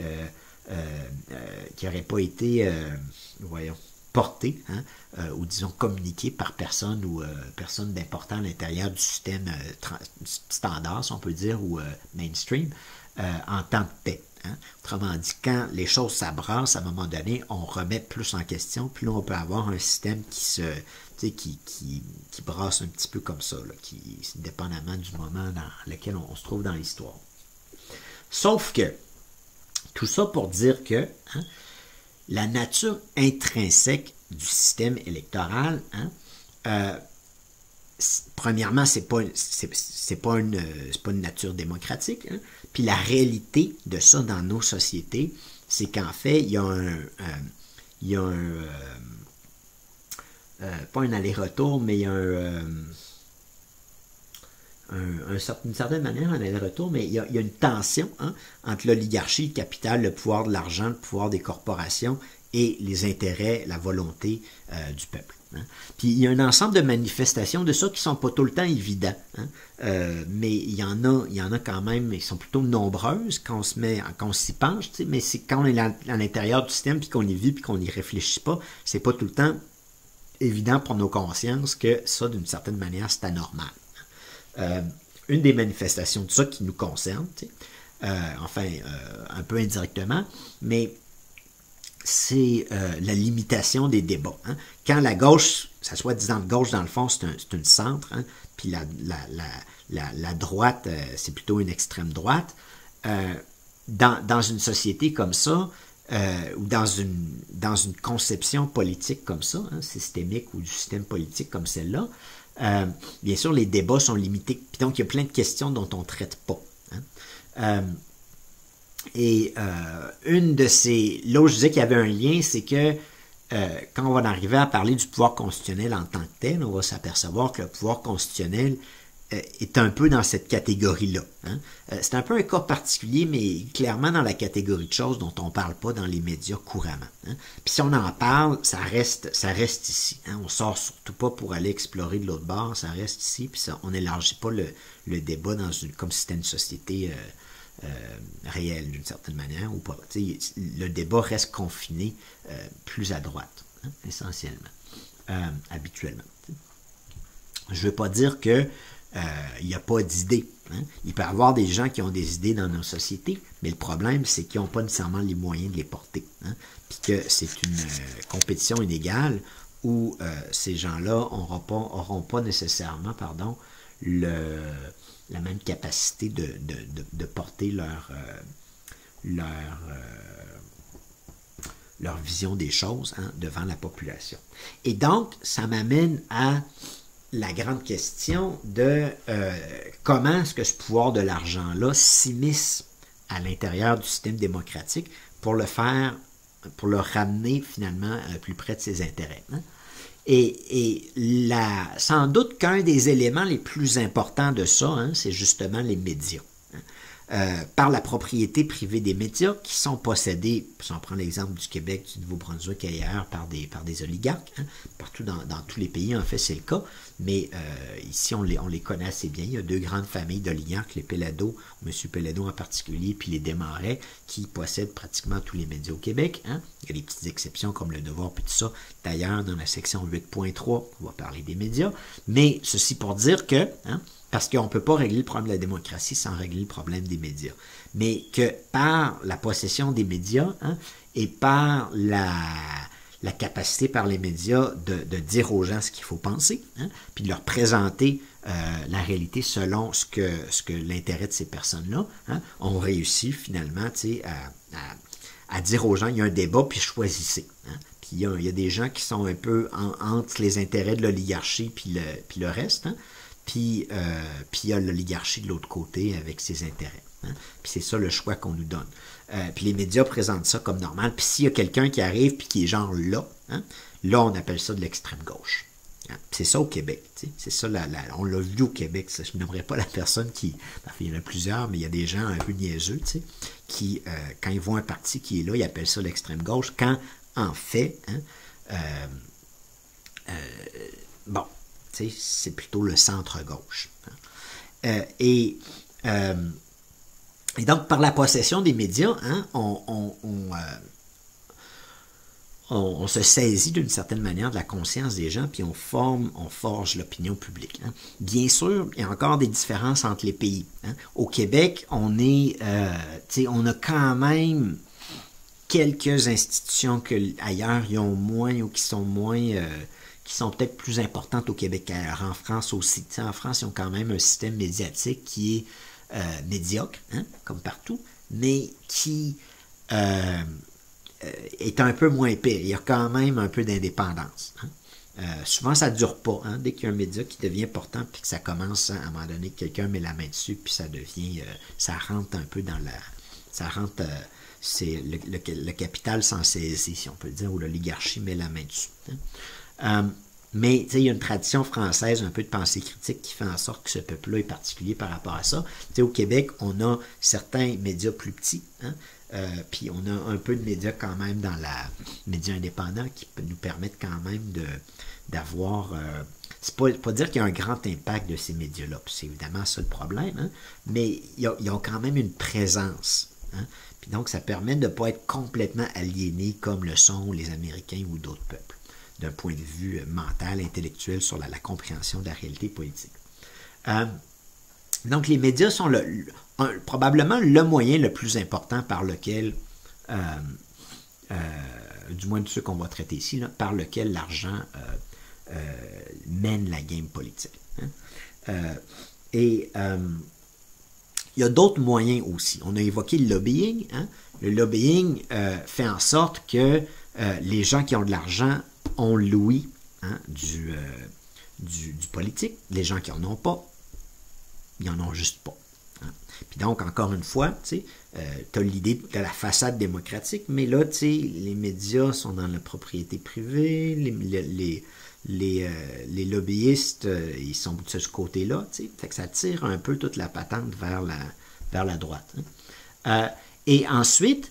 portées, hein, ou disons communiquées par personne ou personne d'important à l'intérieur du système standard, si on peut dire, ou mainstream, en temps de paix. Hein? Autrement dit, quand les choses s'abrassent, à un moment donné, on remet plus en question, puis là, on peut avoir un système qui brasse un petit peu comme ça, là, dépendamment du moment dans lequel on se trouve dans l'histoire. Sauf que, tout ça pour dire que la nature intrinsèque du système électoral, premièrement, c'est pas une nature démocratique. Hein? Puis la réalité de ça dans nos sociétés, c'est qu'en fait, il y a pas un aller-retour, mais il y a d'une certaine manière un aller-retour, mais il y a une tension entre l'oligarchie, le capital, le pouvoir de l'argent, le pouvoir des corporations et les intérêts, la volonté du peuple. Hein. Puis il y a un ensemble de manifestations de ça qui sont pas tout le temps évidents, mais il y en a quand même, ils sont plutôt nombreuses quand on s'y penche, mais c'est quand on est à l'intérieur du système puis qu'on y vit puis qu'on n'y réfléchit pas, c'est pas tout le temps évident pour nos consciences que ça, d'une certaine manière, c'est anormal. Une des manifestations de ça qui nous concerne, un peu indirectement, mais c'est la limitation des débats. Hein. Quand la gauche, ça soit disant de gauche dans le fond, c'est une centre, hein, puis la droite, c'est plutôt une extrême droite. Dans une société comme ça, ou dans une conception politique comme ça, hein, systémique ou du système politique comme celle-là, bien sûr, les débats sont limités. Puis donc, il y a plein de questions dont on ne traite pas. Hein. Une de ces... Là où je disais qu'il y avait un lien, c'est que quand on va arriver à parler du pouvoir constitutionnel en tant que tel, on va s'apercevoir que le pouvoir constitutionnel est un peu dans cette catégorie-là. Hein. C'est un peu un cas particulier, mais clairement dans la catégorie de choses dont on ne parle pas dans les médias couramment. Hein. Puis si on en parle, ça reste ici. Hein. On ne sort surtout pas pour aller explorer de l'autre bord, ça reste ici, puis on n'élargit pas le débat comme si c'était une société réelle d'une certaine manière ou pas. Le débat reste confiné plus à droite, hein, essentiellement, habituellement. T'sais. Je ne veux pas dire que il n'y a pas d'idées. Hein. Il peut y avoir des gens qui ont des idées dans nos sociétés, mais le problème, c'est qu'ils n'ont pas nécessairement les moyens de les porter. Hein. Puis que c'est une compétition inégale où ces gens-là n'auront pas nécessairement la même capacité de porter leur vision des choses devant la population. Et donc, ça m'amène à la grande question de comment est-ce que ce pouvoir de l'argent-là s'immisce à l'intérieur du système démocratique pour le ramener finalement plus près de ses intérêts. Hein? Et sans doute qu'un des éléments les plus importants de ça, c'est justement les médias. Par la propriété privée des médias qui sont possédés, si on prend l'exemple du Québec, du Nouveau-Brunswick et ailleurs, par des oligarques. Hein. Partout dans tous les pays, en fait, c'est le cas. Mais ici, on les connaît assez bien. Il y a deux grandes familles d'oligarques, les Péladeau, M. Péladeau en particulier, puis les Desmarais, qui possèdent pratiquement tous les médias au Québec. Hein. Il y a des petites exceptions comme Le Devoir, puis tout ça. D'ailleurs, dans la section 8.3, on va parler des médias. Mais ceci pour dire que... parce qu'on ne peut pas régler le problème de la démocratie sans régler le problème des médias. Mais que par la possession des médias et par la capacité par les médias de dire aux gens ce qu'il faut penser, puis de leur présenter la réalité selon ce que l'intérêt de ces personnes-là, on réussit finalement à dire aux gens, il y a un débat, puis choisissez. Puis il y a des gens qui sont un peu entre les intérêts de l'oligarchie puis le reste, Puis il y a l'oligarchie de l'autre côté avec ses intérêts. Hein? Puis c'est ça le choix qu'on nous donne. Puis les médias présentent ça comme normal. Puis s'il y a quelqu'un qui arrive puis qui est genre là, là on appelle ça de l'extrême gauche. Hein? C'est ça au Québec. C'est ça, on l'a vu au Québec. Ça, je n'aimerais pas la personne qui... Enfin, il y en a plusieurs, mais il y a des gens un peu niaiseux qui, quand ils voient un parti qui est là, ils appellent ça l'extrême gauche. Quand, en fait, c'est plutôt le centre-gauche. Et donc, par la possession des médias, on se saisit d'une certaine manière de la conscience des gens, puis on forge l'opinion publique. Hein. Bien sûr, il y a encore des différences entre les pays. Hein. Au Québec, on a quand même quelques institutions que ailleurs ils ont moins ou qui sont qui sont peut-être plus importantes au Québec qu'ailleurs. En France aussi. T'sais, en France, ils ont quand même un système médiatique qui est médiocre, hein, comme partout, mais qui est un peu moins pire. Il y a quand même un peu d'indépendance. Hein. Souvent, ça ne dure pas. Hein, dès qu'il y a un média qui devient important, puis que ça commence, à un moment donné, quelqu'un met la main dessus, puis ça devient, ça rentre un peu dans la... Ça rentre... c'est le capital s'en saisit, si on peut dire, ou l'oligarchie met la main dessus. Hein. Mais il y a une tradition française, un peu de pensée critique, qui fait en sorte que ce peuple-là est particulier par rapport à ça. Au Québec, on a certains médias plus petits, hein, puis on a un peu de médias quand même dans la médias indépendants qui nous permettent quand même d'avoir... c'est pas dire qu'il y a un grand impact de ces médias-là, c'est évidemment ça le problème, hein, mais ils ont quand même une présence. Hein, puis donc, ça permet de ne pas être complètement aliéné comme le sont les Américains ou d'autres peuples, d'un point de vue mental, intellectuel, sur la compréhension de la réalité politique. Donc, les médias sont probablement le moyen le plus important par lequel, du moins de ceux qu'on va traiter ici, là, par lequel l'argent mène la game politique. Hein. Il y a d'autres moyens aussi. On a évoqué le lobbying. Hein. Le lobbying fait en sorte que les gens qui ont de l'argent ont l'ouïe, hein, du politique. Les gens qui n'en ont pas, ils n'en ont juste pas. Hein. Puis donc, encore une fois, tu as l'idée de la façade démocratique, mais là, les médias sont dans la propriété privée, les lobbyistes, ils sont de ce côté-là, fait que ça tire un peu toute la patente vers la droite. Hein. Et ensuite,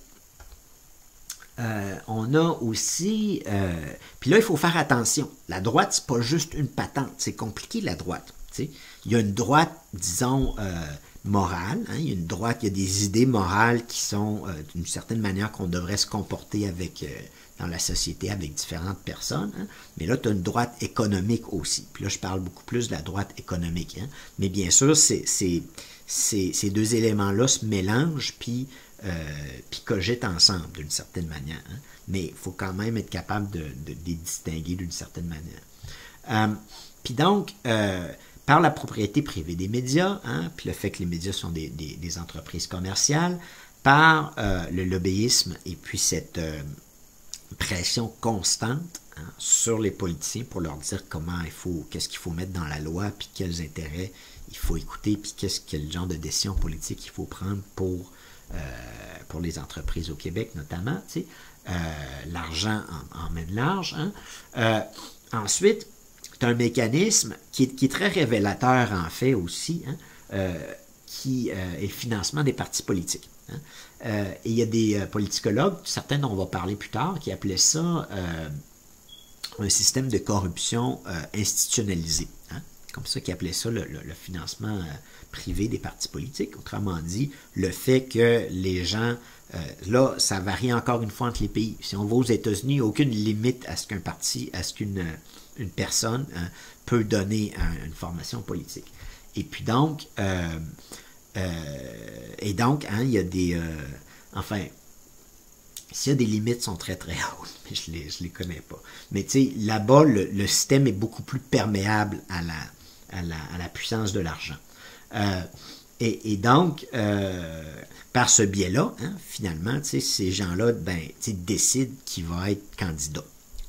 on a aussi... puis là, il faut faire attention. La droite, c'est pas juste une patente. C'est compliqué, la droite. T'sais. Il y a une droite, disons, morale. Hein, il y a une droite, il y a des idées morales qui sont d'une certaine manière qu'on devrait se comporter avec dans la société avec différentes personnes. Hein. Mais là, tu as une droite économique aussi. Puis là, je parle beaucoup plus de la droite économique. Hein. Mais bien sûr, ces deux éléments-là se mélangent puis cogitent ensemble d'une certaine manière. Hein. Mais il faut quand même être capable de les distinguer d'une certaine manière. Puis donc, par la propriété privée des médias, hein, puis le fait que les médias sont des entreprises commerciales, par le lobbyisme et puis cette pression constante, hein, sur les politiciens pour leur dire qu'est-ce qu'il faut mettre dans la loi, puis quels intérêts il faut écouter, puis quel genre de décision politique il faut prendre pour les entreprises au Québec notamment. L'argent en mène large. Hein. Ensuite, c'est un mécanisme qui est très révélateur en fait aussi, hein, qui est le financement des partis politiques. Hein. Et il y a des politicologues, certains dont on va parler plus tard, qui appelaient ça un système de corruption institutionnalisé. Hein. Comme ça qu'ils appelaient ça le financement privé des partis politiques. Autrement dit, le fait que les gens... là, ça varie encore une fois entre les pays. Si on va aux États-Unis, il n'y a aucune limite à ce qu'un parti, à ce qu'une personne peut donner une formation politique. Et puis donc, hein, il y a des... enfin, s'il y a des limites, sont très très hautes, mais je les connais pas. Mais tu sais, là-bas, le système est beaucoup plus perméable à la puissance de l'argent. Et donc, par ce biais-là, hein, finalement, ces gens-là décident qui va être candidat.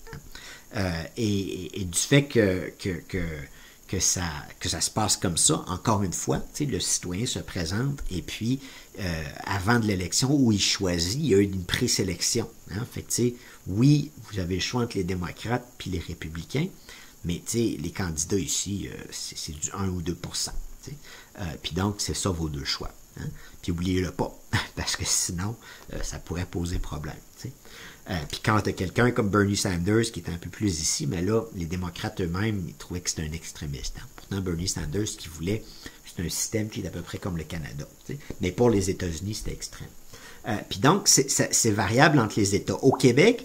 Et du fait que ça se passe comme ça, encore une fois, le citoyen se présente et puis avant de l'élection où il choisit, il y a eu une présélection. Hein, fait que, oui, vous avez le choix entre les démocrates puis les républicains, mais les candidats ici, c'est du 1 ou 2 puis donc, c'est ça vos deux choix. Hein. Puis oubliez-le pas, parce que sinon, ça pourrait poser problème. Puis quand tu as quelqu'un comme Bernie Sanders, qui est un peu plus ici, mais là, les démocrates eux-mêmes, ils trouvaient que c'était un extrémiste. Hein. Pourtant, Bernie Sanders, ce qu'il voulait, c'est un système qui est à peu près comme le Canada. Mais pour les États-Unis, c'était extrême. Puis donc, c'est variable entre les États. Au Québec,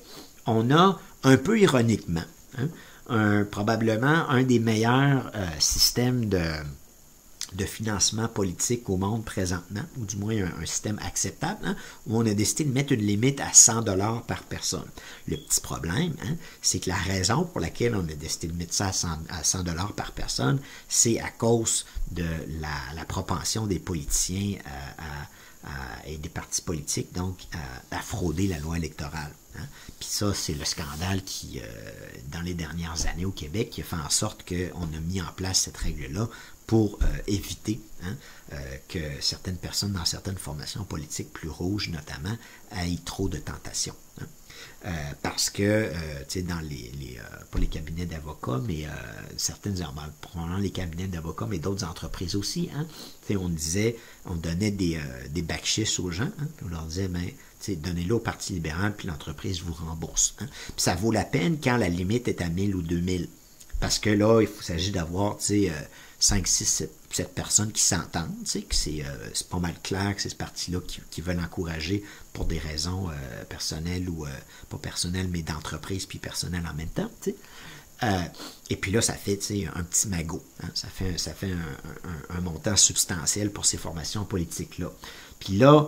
on a, un peu ironiquement, probablement un des meilleurs systèmes de financement politique au monde présentement, ou du moins un système acceptable, où on a décidé de mettre une limite à 100 $ par personne. Le petit problème, c'est que la raison pour laquelle on a décidé de mettre ça à 100 $ par personne, c'est à cause de la propension des politiciens et des partis politiques, donc à frauder la loi électorale. Puis ça, c'est le scandale qui, dans les dernières années au Québec, qui a fait en sorte qu'on a mis en place cette règle-là pour éviter que certaines personnes dans certaines formations politiques plus rouges, notamment, aient trop de tentations. Parce que, tu sais, dans pas les cabinets d'avocats, mais certaines, probablement les cabinets d'avocats, mais d'autres entreprises aussi, tu sais, on donnait des bakchis aux gens, puis on leur disait, ben, tu sais, donnez-le au Parti libéral, puis l'entreprise vous rembourse. Puis ça vaut la peine quand la limite est à 1000 ou 2000. Parce que là, il s'agit d'avoir, tu sais, 5, 6, 7 personnes qui s'entendent, tu sais, que c'est pas mal clair que c'est ce parti-là qui veulent encourager pour des raisons personnelles ou pas personnelles, mais d'entreprise puis personnelles en même temps, tu sais. Et puis là, ça fait, tu sais, un petit magot. Ça fait un montant substantiel pour ces formations politiques-là. Puis là,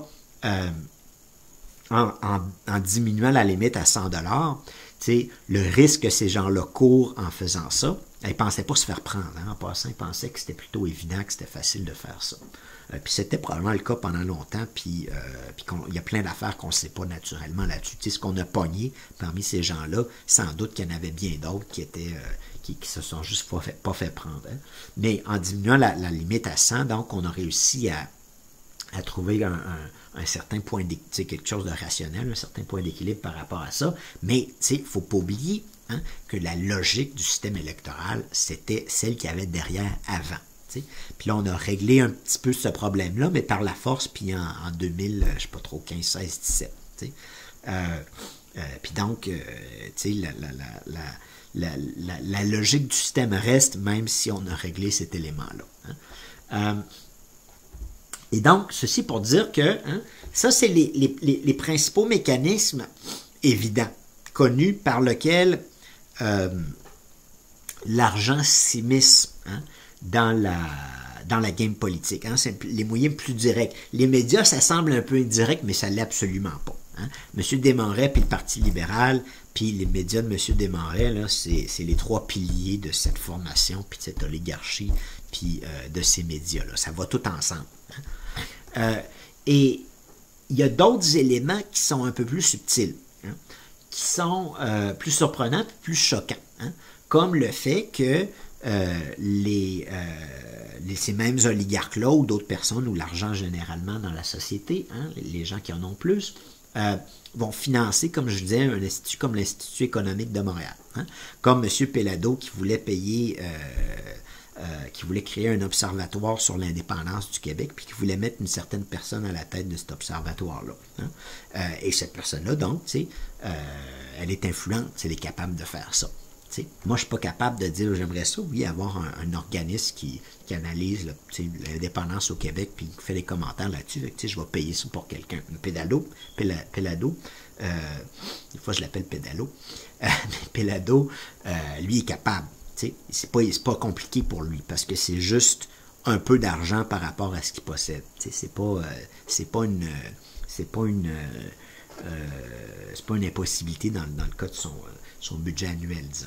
en diminuant la limite à 100 $, tu sais, le risque que ces gens-là courent en faisant ça, ils ne pensaient pas se faire prendre. En passant, ils pensaient que c'était plutôt évident, que c'était facile de faire ça. Puis c'était probablement le cas pendant longtemps, puis il y a plein d'affaires qu'on ne sait pas naturellement là-dessus. Tu sais, ce qu'on a pogné parmi ces gens-là, sans doute qu'il y en avait bien d'autres qui se sont juste pas fait prendre. Mais en diminuant la limite à 100, donc on a réussi à trouver un certain point d'équilibre, quelque chose de rationnel, un certain point d'équilibre par rapport à ça. Mais il ne faut pas oublier que la logique du système électoral, c'était celle qu'il y avait derrière avant. T'sais. Puis là, on a réglé un petit peu ce problème-là, mais par la force, puis en 2000, je ne sais pas trop, 15, 16, 17. Puis donc, la logique du système reste, même si on a réglé cet élément-là. Et donc, ceci pour dire que ça, c'est les principaux mécanismes évidents, connus, par lesquels l'argent s'immisce dans la game politique. C'est les moyens plus directs. Les médias, ça semble un peu indirect, mais ça ne l'est absolument pas. M. Desmarais, puis le Parti libéral, puis les médias de M. Desmarais, là, c'est les trois piliers de cette formation, puis de cette oligarchie, puis de ces médias-là. Ça va tout ensemble. Et il y a d'autres éléments qui sont un peu plus subtils, qui sont plus surprenants, plus choquants, comme le fait que ces mêmes oligarques-là ou d'autres personnes ou l'argent généralement dans la société, les gens qui en ont plus, vont financer, comme je disais, un institut comme l'Institut économique de Montréal. Comme M. Péladeau qui voulait payer, qui voulait créer un observatoire sur l'indépendance du Québec, puis qui voulait mettre une certaine personne à la tête de cet observatoire-là. Et cette personne-là, donc, elle est influente, elle est capable de faire ça. T'sais, moi, je ne suis pas capable de dire, j'aimerais ça, oui, avoir un organisme qui analyse l'indépendance au Québec puis qui fait des commentaires là-dessus. Je vais payer ça pour quelqu'un. Péladeau, des fois je l'appelle Pédalo, mais Péladeau, lui, est capable. C'est pas compliqué pour lui parce que c'est juste un peu d'argent par rapport à ce qu'il possède. C'est pas une impossibilité dans le cas de son budget annuel, disons.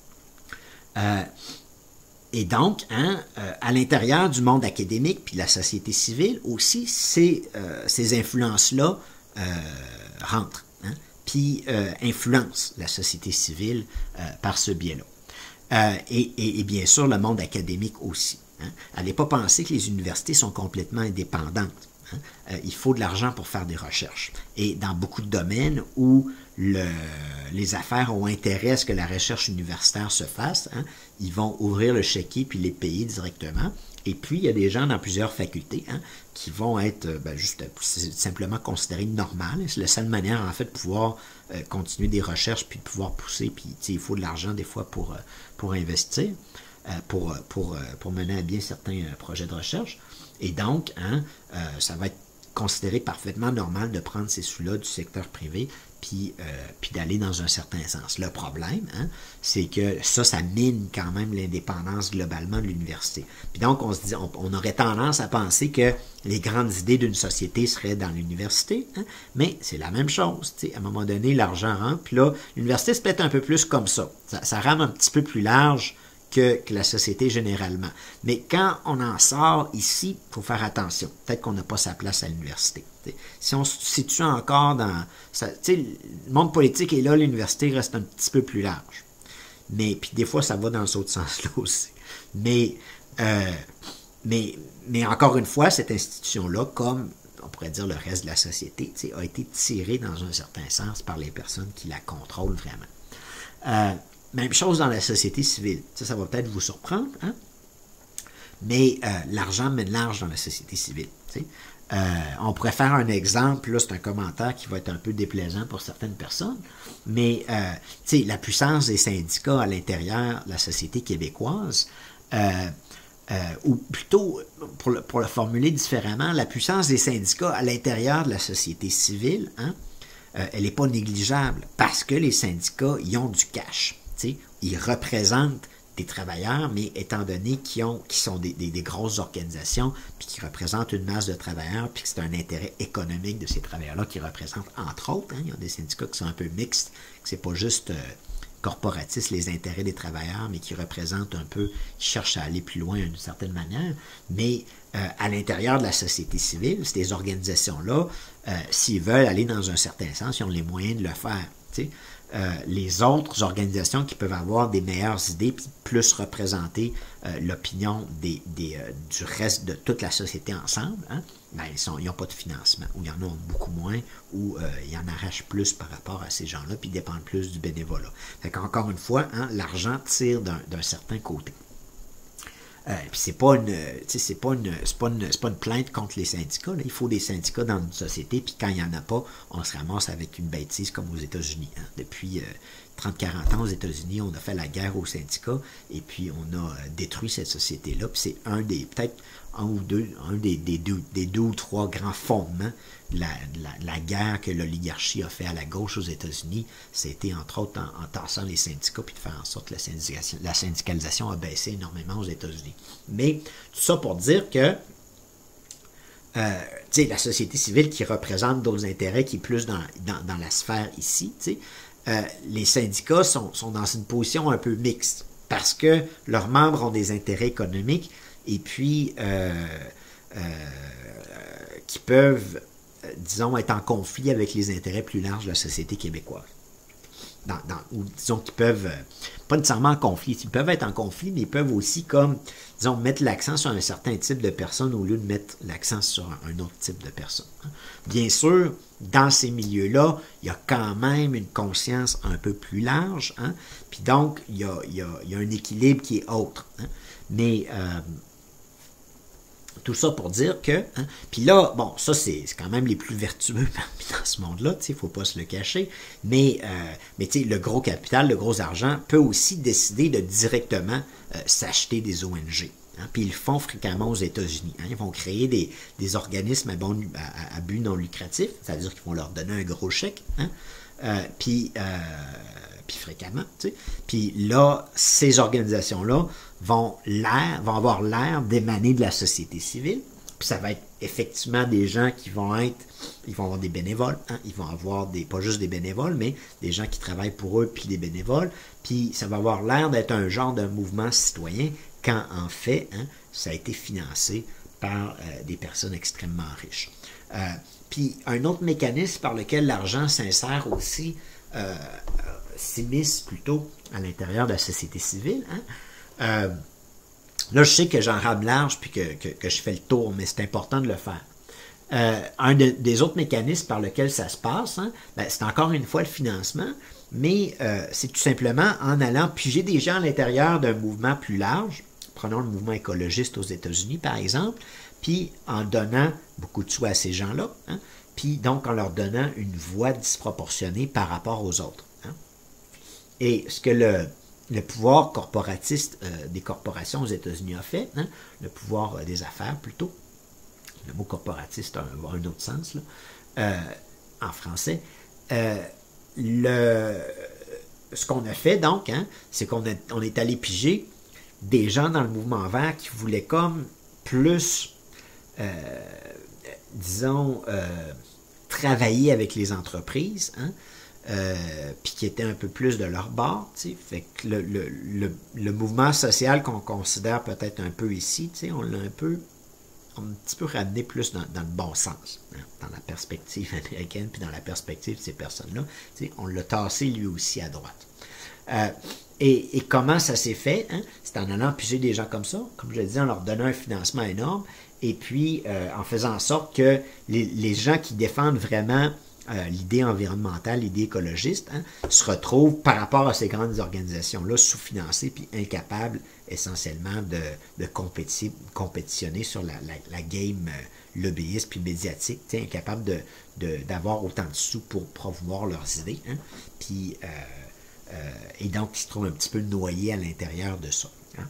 Et donc, à l'intérieur du monde académique puis de la société civile aussi, ces influences-là rentrent, puis influencent la société civile par ce biais-là. Et bien sûr, le monde académique aussi. Allez pas penser que les universités sont complètement indépendantes. Il faut de l'argent pour faire des recherches. Et dans beaucoup de domaines où les affaires ont intérêt à ce que la recherche universitaire se fasse, ils vont ouvrir le chéquier puis les payer directement. Et puis, il y a des gens dans plusieurs facultés qui vont être juste simplement considérés normales. C'est la seule manière, en fait, de pouvoir continuer des recherches puis de pouvoir pousser. Puis, il faut de l'argent, des fois, pour investir, pour mener à bien certains projets de recherche. Et donc, ça va être considéré parfaitement normal de prendre ces sous-là du secteur privé puis d'aller dans un certain sens. Le problème, hein, c'est que ça mine quand même l'indépendance globalement de l'université. Puis donc, on se dit, on aurait tendance à penser que les grandes idées d'une société seraient dans l'université, hein, mais c'est la même chose. À un moment donné, l'argent rentre, puis là, l'université c'est peut-être un peu plus comme ça. Ça rame un petit peu plus large que la société généralement. Mais quand on en sort ici, il faut faire attention. Peut-être qu'on n'a pas sa place à l'université. Si on se situe encore dans... le monde politique est là, l'université reste un petit peu plus large. Mais puis des fois, ça va dans ce autre sens-là aussi. Mais encore une fois, cette institution-là, comme on pourrait dire le reste de la société, a été tirée dans un certain sens par les personnes qui la contrôlent vraiment. Même chose dans la société civile. Ça va peut-être vous surprendre, hein? Mais l'argent mène large dans la société civile. On pourrait faire un exemple, là c'est un commentaire qui va être un peu déplaisant pour certaines personnes, mais la puissance des syndicats à l'intérieur de la société québécoise, ou plutôt, pour le formuler différemment, la puissance des syndicats à l'intérieur de la société civile, hein, elle n'est pas négligeable, parce que les syndicats, ils ont du cash. Ils représentent des travailleurs, mais étant donné qui sont des grosses organisations, puis qui représentent une masse de travailleurs, puis que c'est un intérêt économique de ces travailleurs-là qui représentent, entre autres, hein, il y a des syndicats qui sont un peu mixtes, que c'est pas juste corporatistes les intérêts des travailleurs, mais qui représentent un peu, qui cherchent à aller plus loin d'une certaine manière, mais à l'intérieur de la société civile, ces organisations-là, s'ils veulent aller dans un certain sens, ils ont les moyens de le faire, les autres organisations qui peuvent avoir des meilleures idées puis plus représenter l'opinion du reste de toute la société ensemble, hein, ben, ils n'ont pas de financement, ou ils en ont beaucoup moins, ou ils en arrachent plus par rapport à ces gens-là, puis ils dépendent plus du bénévolat. Fait qu'encore une fois, hein, l'argent tire d'un certain côté. Puis c'est pas une plainte contre les syndicats. Là. Il faut des syndicats dans une société, puis quand il n'y en a pas, on se ramasse avec une bêtise comme aux États-Unis. Hein. Depuis 30-40 ans aux États-Unis, on a fait la guerre aux syndicats, et puis on a détruit cette société-là. Puis c'est peut-être des deux ou trois grands fondements de la guerre que l'oligarchie a fait à la gauche aux États-Unis. C'était entre autres en tassant les syndicats puis de faire en sorte que la syndicalisation a baissé énormément aux États-Unis. Mais tout ça pour dire que la société civile qui représente d'autres intérêts, qui est plus dans la sphère ici, les syndicats sont dans une position un peu mixte parce que leurs membres ont des intérêts économiques et puis qui peuvent, disons, être en conflit avec les intérêts plus larges de la société québécoise. Ou disons qu'ils peuvent, pas nécessairement en conflit, ils peuvent être en conflit, mais ils peuvent aussi, comme, disons, mettre l'accent sur un certain type de personne au lieu de mettre l'accent sur un autre type de personne. Bien sûr, dans ces milieux-là, il y a quand même une conscience un peu plus large, hein? Puis donc, il y a un équilibre qui est autre. Hein? Mais tout ça pour dire que, hein, puis là, bon, ça c'est quand même les plus vertueux dans ce monde-là, il ne faut pas se le cacher, mais le gros capital, le gros argent peut aussi décider de directement s'acheter des ONG. Hein, puis ils le font fréquemment aux États-Unis. Hein, ils vont créer des organismes à but non lucratif, c'est-à-dire qu'ils vont leur donner un gros chèque, hein, puis fréquemment, tu sais. Puis là, ces organisations-là vont avoir l'air d'émaner de la société civile. Puis ça va être effectivement des gens qui vont avoir des bénévoles. Hein? Ils vont avoir pas juste des bénévoles, mais des gens qui travaillent pour eux, puis des bénévoles. Puis ça va avoir l'air d'être un genre de mouvement citoyen, quand en fait, hein, ça a été financé par des personnes extrêmement riches. Puis un autre mécanisme par lequel l'argent s'insère aussi, s'immisce plutôt à l'intérieur de la société civile. Hein? Là, je sais que j'en rame large puis que je fais le tour, mais c'est important de le faire. Un des autres mécanismes par lequel ça se passe, hein, ben, c'est encore une fois le financement, mais c'est tout simplement en allant piger des gens à l'intérieur d'un mouvement plus large. Prenons le mouvement écologiste aux États-Unis, par exemple, puis en donnant beaucoup de sous à ces gens-là, hein, puis donc en leur donnant une voix disproportionnée par rapport aux autres. Hein. Et ce que le pouvoir corporatiste des corporations aux États-Unis a fait, hein, le pouvoir des affaires plutôt, le mot corporatiste a un autre sens, là, en français. Ce qu'on a fait, donc, hein, c'est qu'on est allé piger des gens dans le mouvement vert qui voulaient comme plus, disons, travailler avec les entreprises, hein, puis qui étaient un peu plus de leur bord, tu sais. Fait que le mouvement social qu'on considère peut-être un peu ici, tu sais, on l'a un petit peu ramené plus dans le bon sens, hein, dans la perspective américaine, puis dans la perspective de ces personnes-là. Tu sais, on l'a tassé lui aussi à droite. Et comment ça s'est fait? Hein? C'est en allant piger des gens comme ça, comme je le disais, en leur donnant un financement énorme, et puis en faisant en sorte que les gens qui défendent vraiment l'idée environnementale, l'idée écologiste, hein, se retrouvent par rapport à ces grandes organisations-là sous-financées puis incapables essentiellement de compétitionner sur la game lobbyiste puis médiatique, incapables d'avoir autant de sous pour promouvoir leurs idées, hein, puis et donc ils se trouvent un petit peu noyés à l'intérieur de ça. Hein.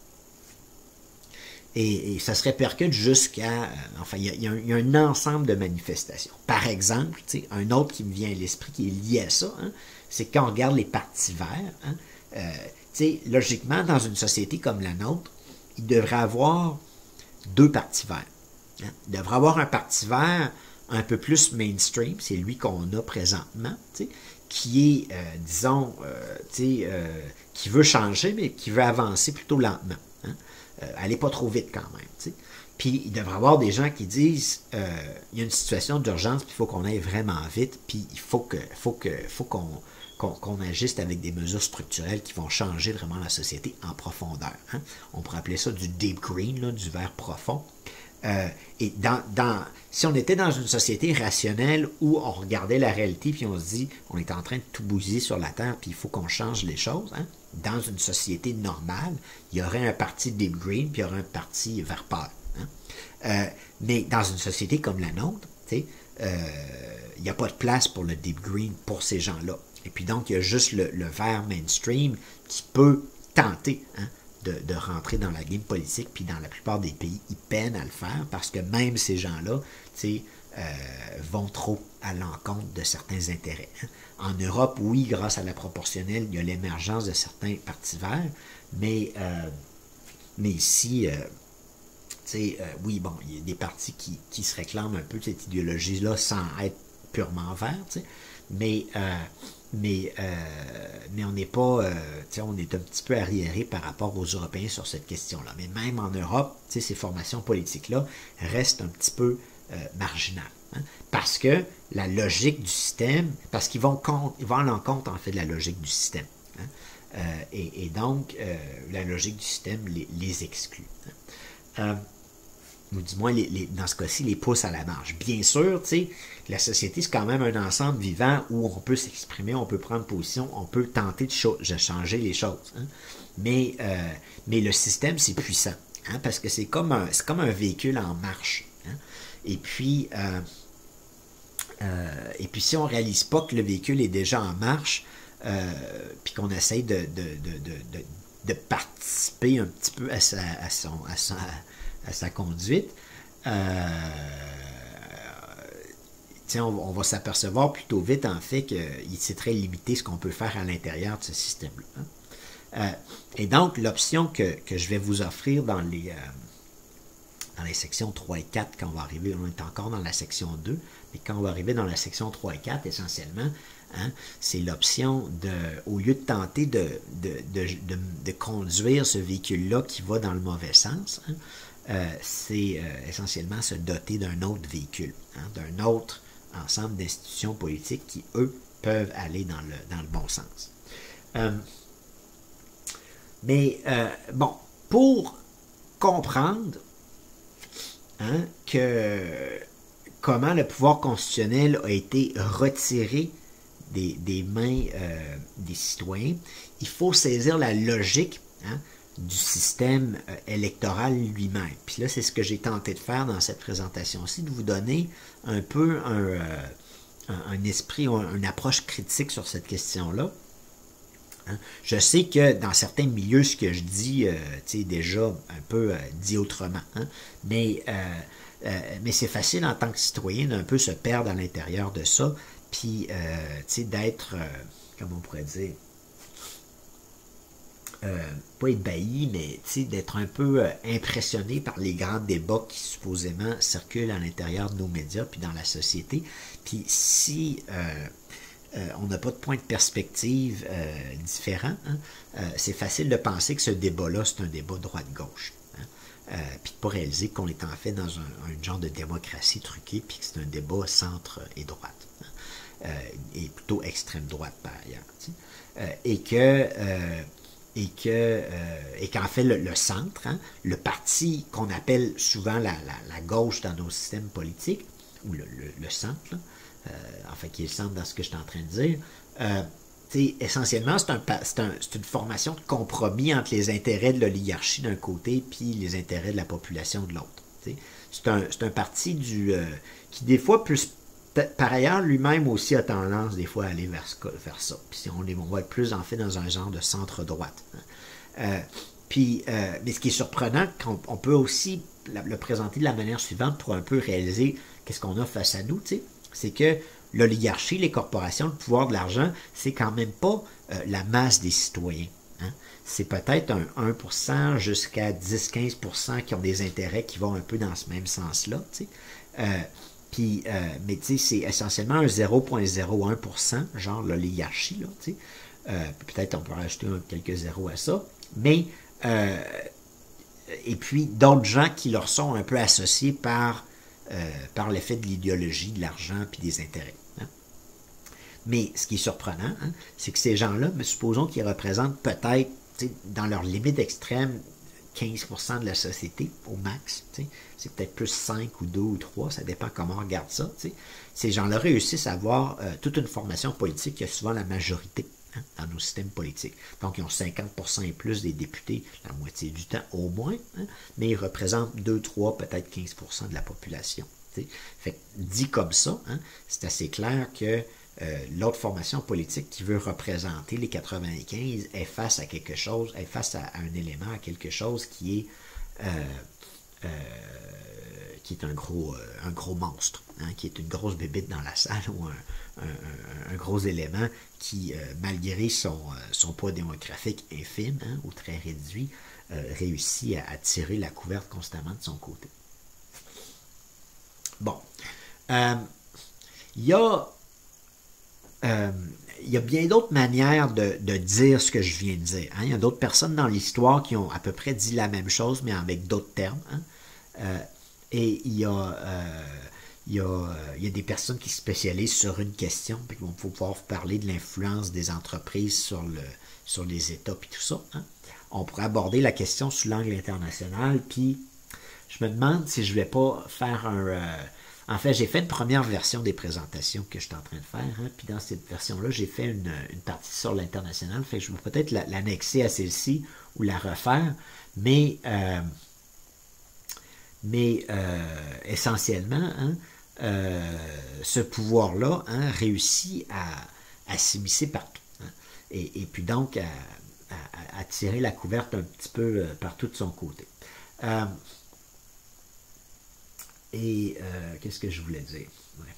Et ça se répercute jusqu'à... enfin, il y a un ensemble de manifestations. Par exemple, un autre qui me vient à l'esprit qui est lié à ça, hein, c'est quand on regarde les partis verts, hein, logiquement, dans une société comme la nôtre, il devrait avoir deux partis verts. Hein. Il devrait avoir un parti vert un peu plus mainstream, c'est lui qu'on a présentement, qui est, disons, qui veut changer, mais qui veut avancer plutôt lentement. Hein. Aller pas trop vite quand même. T'sais. Puis il devrait y avoir des gens qui disent il y a une situation d'urgence, puis il faut qu'on aille vraiment vite, puis il faut qu'on agisse avec des mesures structurelles qui vont changer vraiment la société en profondeur. Hein. On pourrait appeler ça du deep green, là, du vert profond. Et si on était dans une société rationnelle où on regardait la réalité puis on se dit on est en train de tout bousiller sur la terre puis il faut qu'on change les choses, hein, dans une société normale, il y aurait un parti deep green puis il y aurait un parti vert pâle. Hein. Mais dans une société comme la nôtre, il n'y a pas de place pour le deep green pour ces gens-là. Et puis donc, il y a juste le vert mainstream qui peut tenter, hein, de rentrer dans la game politique, puis dans la plupart des pays, ils peinent à le faire parce que même ces gens-là, vont trop à l'encontre de certains intérêts. Hein. En Europe, oui, grâce à la proportionnelle, il y a l'émergence de certains partis verts, mais ici, oui, bon, il y a des partis qui se réclament un peu de cette idéologie-là sans être purement verts, mais on n'est pas, on est un petit peu arriéré par rapport aux Européens sur cette question-là. Mais même en Europe, ces formations politiques-là restent un petit peu marginales. Hein, parce que la logique du système, parce qu'ils vont à l'encontre, en fait, de la logique du système. Hein, et donc, la logique du système les exclut. Hein. Ou du moins, dans ce cas-ci, les pousse à la marge. Bien sûr, la société, c'est quand même un ensemble vivant où on peut s'exprimer, on peut prendre position, on peut tenter de changer les choses. Hein. Mais le système, c'est puissant, hein, parce que c'est comme un véhicule en marche. Hein. Et puis, si on ne réalise pas que le véhicule est déjà en marche, puis qu'on essaye de participer un petit peu à sa conduite, on va s'apercevoir plutôt vite, en fait, que c'est très limité ce qu'on peut faire à l'intérieur de ce système-là. Hein. Et donc, l'option que je vais vous offrir dans les sections 3 et 4, quand on va arriver, on est encore dans la section 2, mais quand on va arriver dans la section 3 et 4, essentiellement, hein, c'est l'option au lieu de tenter de conduire ce véhicule-là qui va dans le mauvais sens, hein, c'est essentiellement se doter d'un autre véhicule, hein, d'un autre ensemble d'institutions politiques qui, eux, peuvent aller dans le bon sens. Bon, pour comprendre, hein, comment le pouvoir constitutionnel a été retiré des mains des citoyens, il faut saisir la logique, hein, du système électoral lui-même. Puis là, c'est ce que j'ai tenté de faire dans cette présentation-ci, de vous donner un peu un esprit, une approche critique sur cette question-là. Hein. Je sais que dans certains milieux, ce que je dis, tu sais, déjà un peu dit autrement. Hein, mais c'est facile en tant que citoyen d'un peu se perdre à l'intérieur de ça, puis, tu sais, d'être, comment on pourrait dire, pas ébahi, mais d'être un peu impressionné par les grands débats qui supposément circulent à l'intérieur de nos médias puis dans la société. Puis si on n'a pas de point de perspective différent, hein, c'est facile de penser que ce débat-là, c'est un débat droite-gauche. Hein, puis de ne pas réaliser qu'on est en fait dans un genre de démocratie truquée, puis que c'est un débat centre et droite. Hein, et plutôt extrême droite par ailleurs. Et qu'en fait le centre, hein, le parti qu'on appelle souvent la gauche dans nos systèmes politiques, ou le centre, là, en fait qui est le centre dans ce que je suis en train de dire, essentiellement c'est une formation de compromis entre les intérêts de l'oligarchie d'un côté puis les intérêts de la population de l'autre. C'est un parti qui des fois peut par ailleurs, lui-même aussi a tendance des fois à aller vers ça. Puis on va être plus en fait dans un genre de centre-droite. Mais ce qui est surprenant, on peut aussi le présenter de la manière suivante pour un peu réaliser qu'est-ce qu'on a face à nous, c'est que l'oligarchie, les corporations, le pouvoir de l'argent, c'est quand même pas la masse des citoyens. Hein. C'est peut-être un 1% jusqu'à 10-15% qui ont des intérêts qui vont un peu dans ce même sens-là. Mais tu sais, c'est essentiellement un 0,01%, genre l'oligarchie, là, tu sais. Peut-être on peut rajouter quelques zéros à ça. Mais, et puis, d'autres gens qui leur sont un peu associés par l'effet de l'idéologie, de l'argent, puis des intérêts. Hein. Mais ce qui est surprenant, hein, c'est que ces gens-là, supposons qu'ils représentent peut-être, dans leur limite extrême, 15% de la société au max. C'est peut-être plus 5 ou 2 ou 3, ça dépend comment on regarde ça. T'sais. Ces gens-là réussissent à avoir toute une formation politique qui a souvent la majorité hein, dans nos systèmes politiques. Donc, ils ont 50% et plus des députés la moitié du temps au moins, hein, mais ils représentent 2, 3, peut-être 15% de la population. T'sais. Fait que, dit comme ça, hein, c'est assez clair que l'autre formation politique qui veut représenter les 95 est face à quelque chose, est face à un élément, à quelque chose qui est un gros monstre, hein, qui est une grosse bébite dans la salle ou un gros élément qui, malgré son poids démographique infime hein, ou très réduit, réussit à tirer la couverte constamment de son côté. Bon. Il y a bien d'autres manières de dire ce que je viens de dire. Hein. Il y a d'autres personnes dans l'histoire qui ont à peu près dit la même chose, mais avec d'autres termes. Hein. Et il y a des personnes qui se spécialisent sur une question, puis qui vont pouvoir parler de l'influence des entreprises sur les États, puis tout ça. Hein. On pourrait aborder la question sous l'angle international, puis je me demande si je ne vais pas faire en fait, j'ai fait une première version des présentations que je suis en train de faire, hein, puis dans cette version-là, j'ai fait une partie sur l'international, fait que je vais peut-être l'annexer à celle-ci ou la refaire, mais essentiellement, hein, ce pouvoir-là hein, réussit à s'immiscer partout, hein, et puis donc à tirer la couverte un petit peu partout de son côté. Qu'est-ce que je voulais dire? Ouais.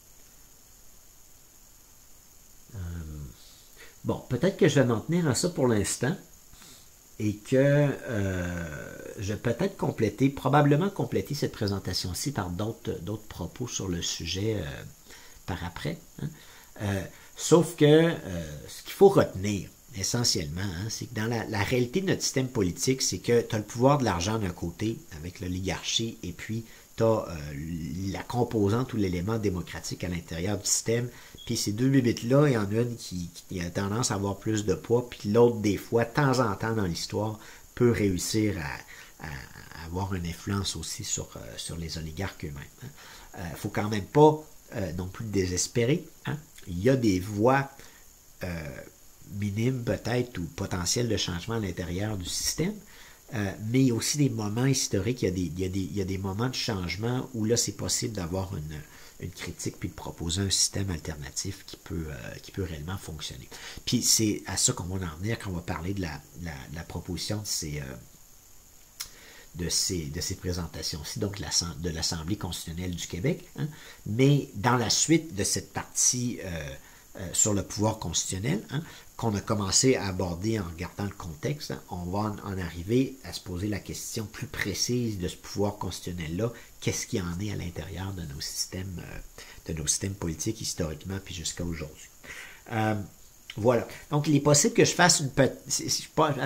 Bon, peut-être que je vais m'en tenir à ça pour l'instant et que je vais peut-être probablement compléter cette présentation-ci par d'autres propos sur le sujet par après. Hein. Sauf que ce qu'il faut retenir, essentiellement, hein, c'est que dans la réalité de notre système politique, c'est que tu as le pouvoir de l'argent d'un côté avec l'oligarchie et puis tu as la composante ou l'élément démocratique à l'intérieur du système. Puis ces deux bébites-là, il y en a une qui a tendance à avoir plus de poids, puis l'autre, des fois, de temps en temps dans l'histoire, peut réussir à avoir une influence aussi sur les oligarques eux-mêmes. Hein. Faut quand même pas non plus désespérer. Hein. Il y a des voies minimes peut-être ou potentielles de changement à l'intérieur du système. Mais il y a aussi des moments historiques, il y a des moments de changement où là, c'est possible d'avoir une critique, puis de proposer un système alternatif qui peut réellement fonctionner. Puis c'est à ça qu'on va en venir quand on va parler de la proposition de ces présentations-ci, donc de l'Assemblée constitutionnelle du Québec. Hein. Mais dans la suite de cette partie sur le pouvoir constitutionnel, hein, qu'on a commencé à aborder en regardant le contexte, hein, on va en arriver à se poser la question plus précise de ce pouvoir constitutionnel-là, qu'est-ce qu'il y en est à l'intérieur de nos systèmes politiques historiquement, puis jusqu'à aujourd'hui. Voilà. Donc, il est possible que je fasse une petite...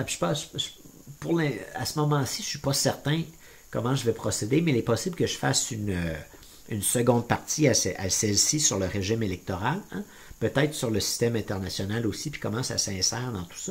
à ce moment-ci, je ne suis pas certain comment je vais procéder, mais il est possible que je fasse une seconde partie à celle-ci sur le régime électoral, hein, peut-être sur le système international aussi, puis comment ça s'insère dans tout ça.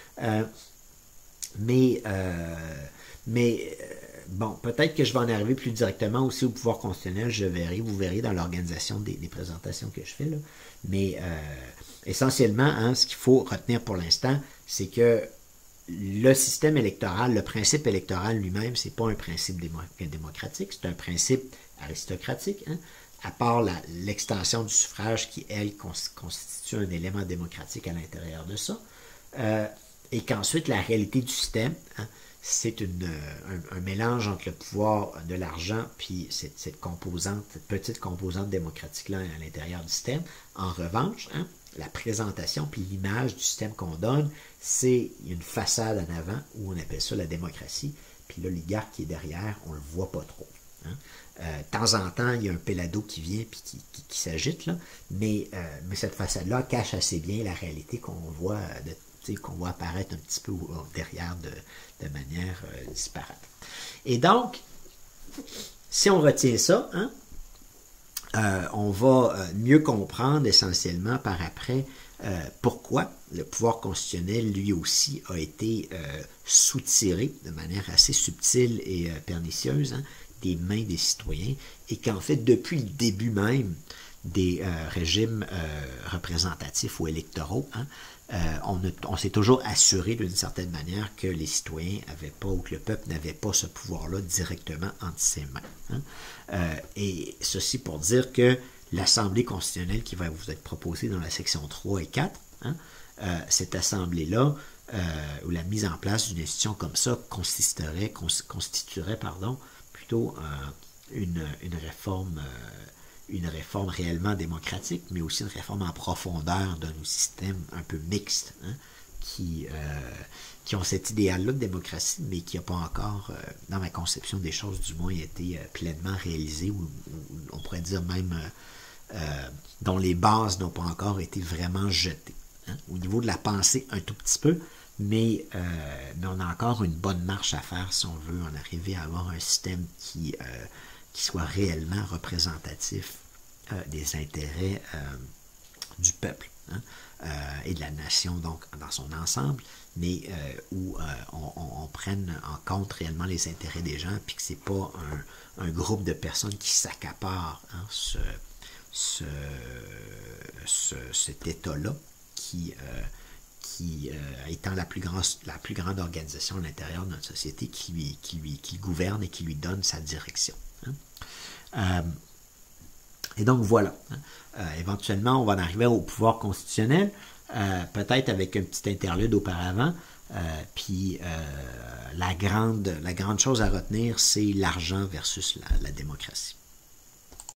Bon, peut-être que je vais en arriver plus directement aussi au pouvoir constitutionnel, vous verrez dans l'organisation des présentations que je fais, là. Mais essentiellement, hein, ce qu'il faut retenir pour l'instant, c'est que le système électoral, le principe électoral lui-même, c'est pas un principe démocratique, c'est un principe aristocratique, hein, à part l'extension du suffrage qui, elle, constitue un élément démocratique à l'intérieur de ça, et qu'ensuite la réalité du système, hein, c'est un mélange entre le pouvoir de l'argent puis cette petite composante démocratique-là à l'intérieur du système. En revanche, hein, la présentation puis l'image du système qu'on donne, c'est une façade en avant où on appelle ça la démocratie. Puis l'oligarque qui est derrière, on le voit pas trop. Hein. De temps en temps, il y a un pelado qui vient puis qui s'agite, là, mais cette façade-là cache assez bien la réalité qu'on voit apparaître un petit peu derrière de manière disparate. Et donc, si on retient ça, hein, on va mieux comprendre essentiellement par après pourquoi le pouvoir constitutionnel, lui aussi, a été soutiré de manière assez subtile et pernicieuse, hein, des mains des citoyens, et qu'en fait, depuis le début même des régimes représentatifs ou électoraux, hein, on s'est toujours assuré d'une certaine manière que les citoyens n'avaient pas, ou que le peuple n'avait pas ce pouvoir-là directement entre ses mains. Hein. Et ceci pour dire que l'Assemblée constitutionnelle qui va vous être proposée dans la section 3 et 4, hein, cette Assemblée-là, ou la mise en place d'une institution comme ça constituerait plutôt une réforme réellement démocratique, mais aussi une réforme en profondeur de nos systèmes un peu mixtes, hein, qui ont cet idéal-là de démocratie, mais qui n'a pas encore, dans ma conception des choses, du moins, été pleinement réalisé, ou on pourrait dire même dont les bases n'ont pas encore été vraiment jetées. Hein. Au niveau de la pensée, un tout petit peu, mais on a encore une bonne marche à faire si on veut en arriver à avoir un système qui soit réellement représentatif des intérêts du peuple, hein, et de la nation donc dans son ensemble, mais où on prenne en compte réellement les intérêts des gens, puis que c'est pas un groupe de personnes qui s'accaparent, hein, cet état-là qui étant la plus grande organisation à l'intérieur de notre société qui gouverne et qui lui donne sa direction. Hein. Et donc voilà. Hein. Éventuellement, on va en arriver au pouvoir constitutionnel, peut-être avec un petit interlude auparavant. Puis la grande chose à retenir, c'est l'argent versus la démocratie.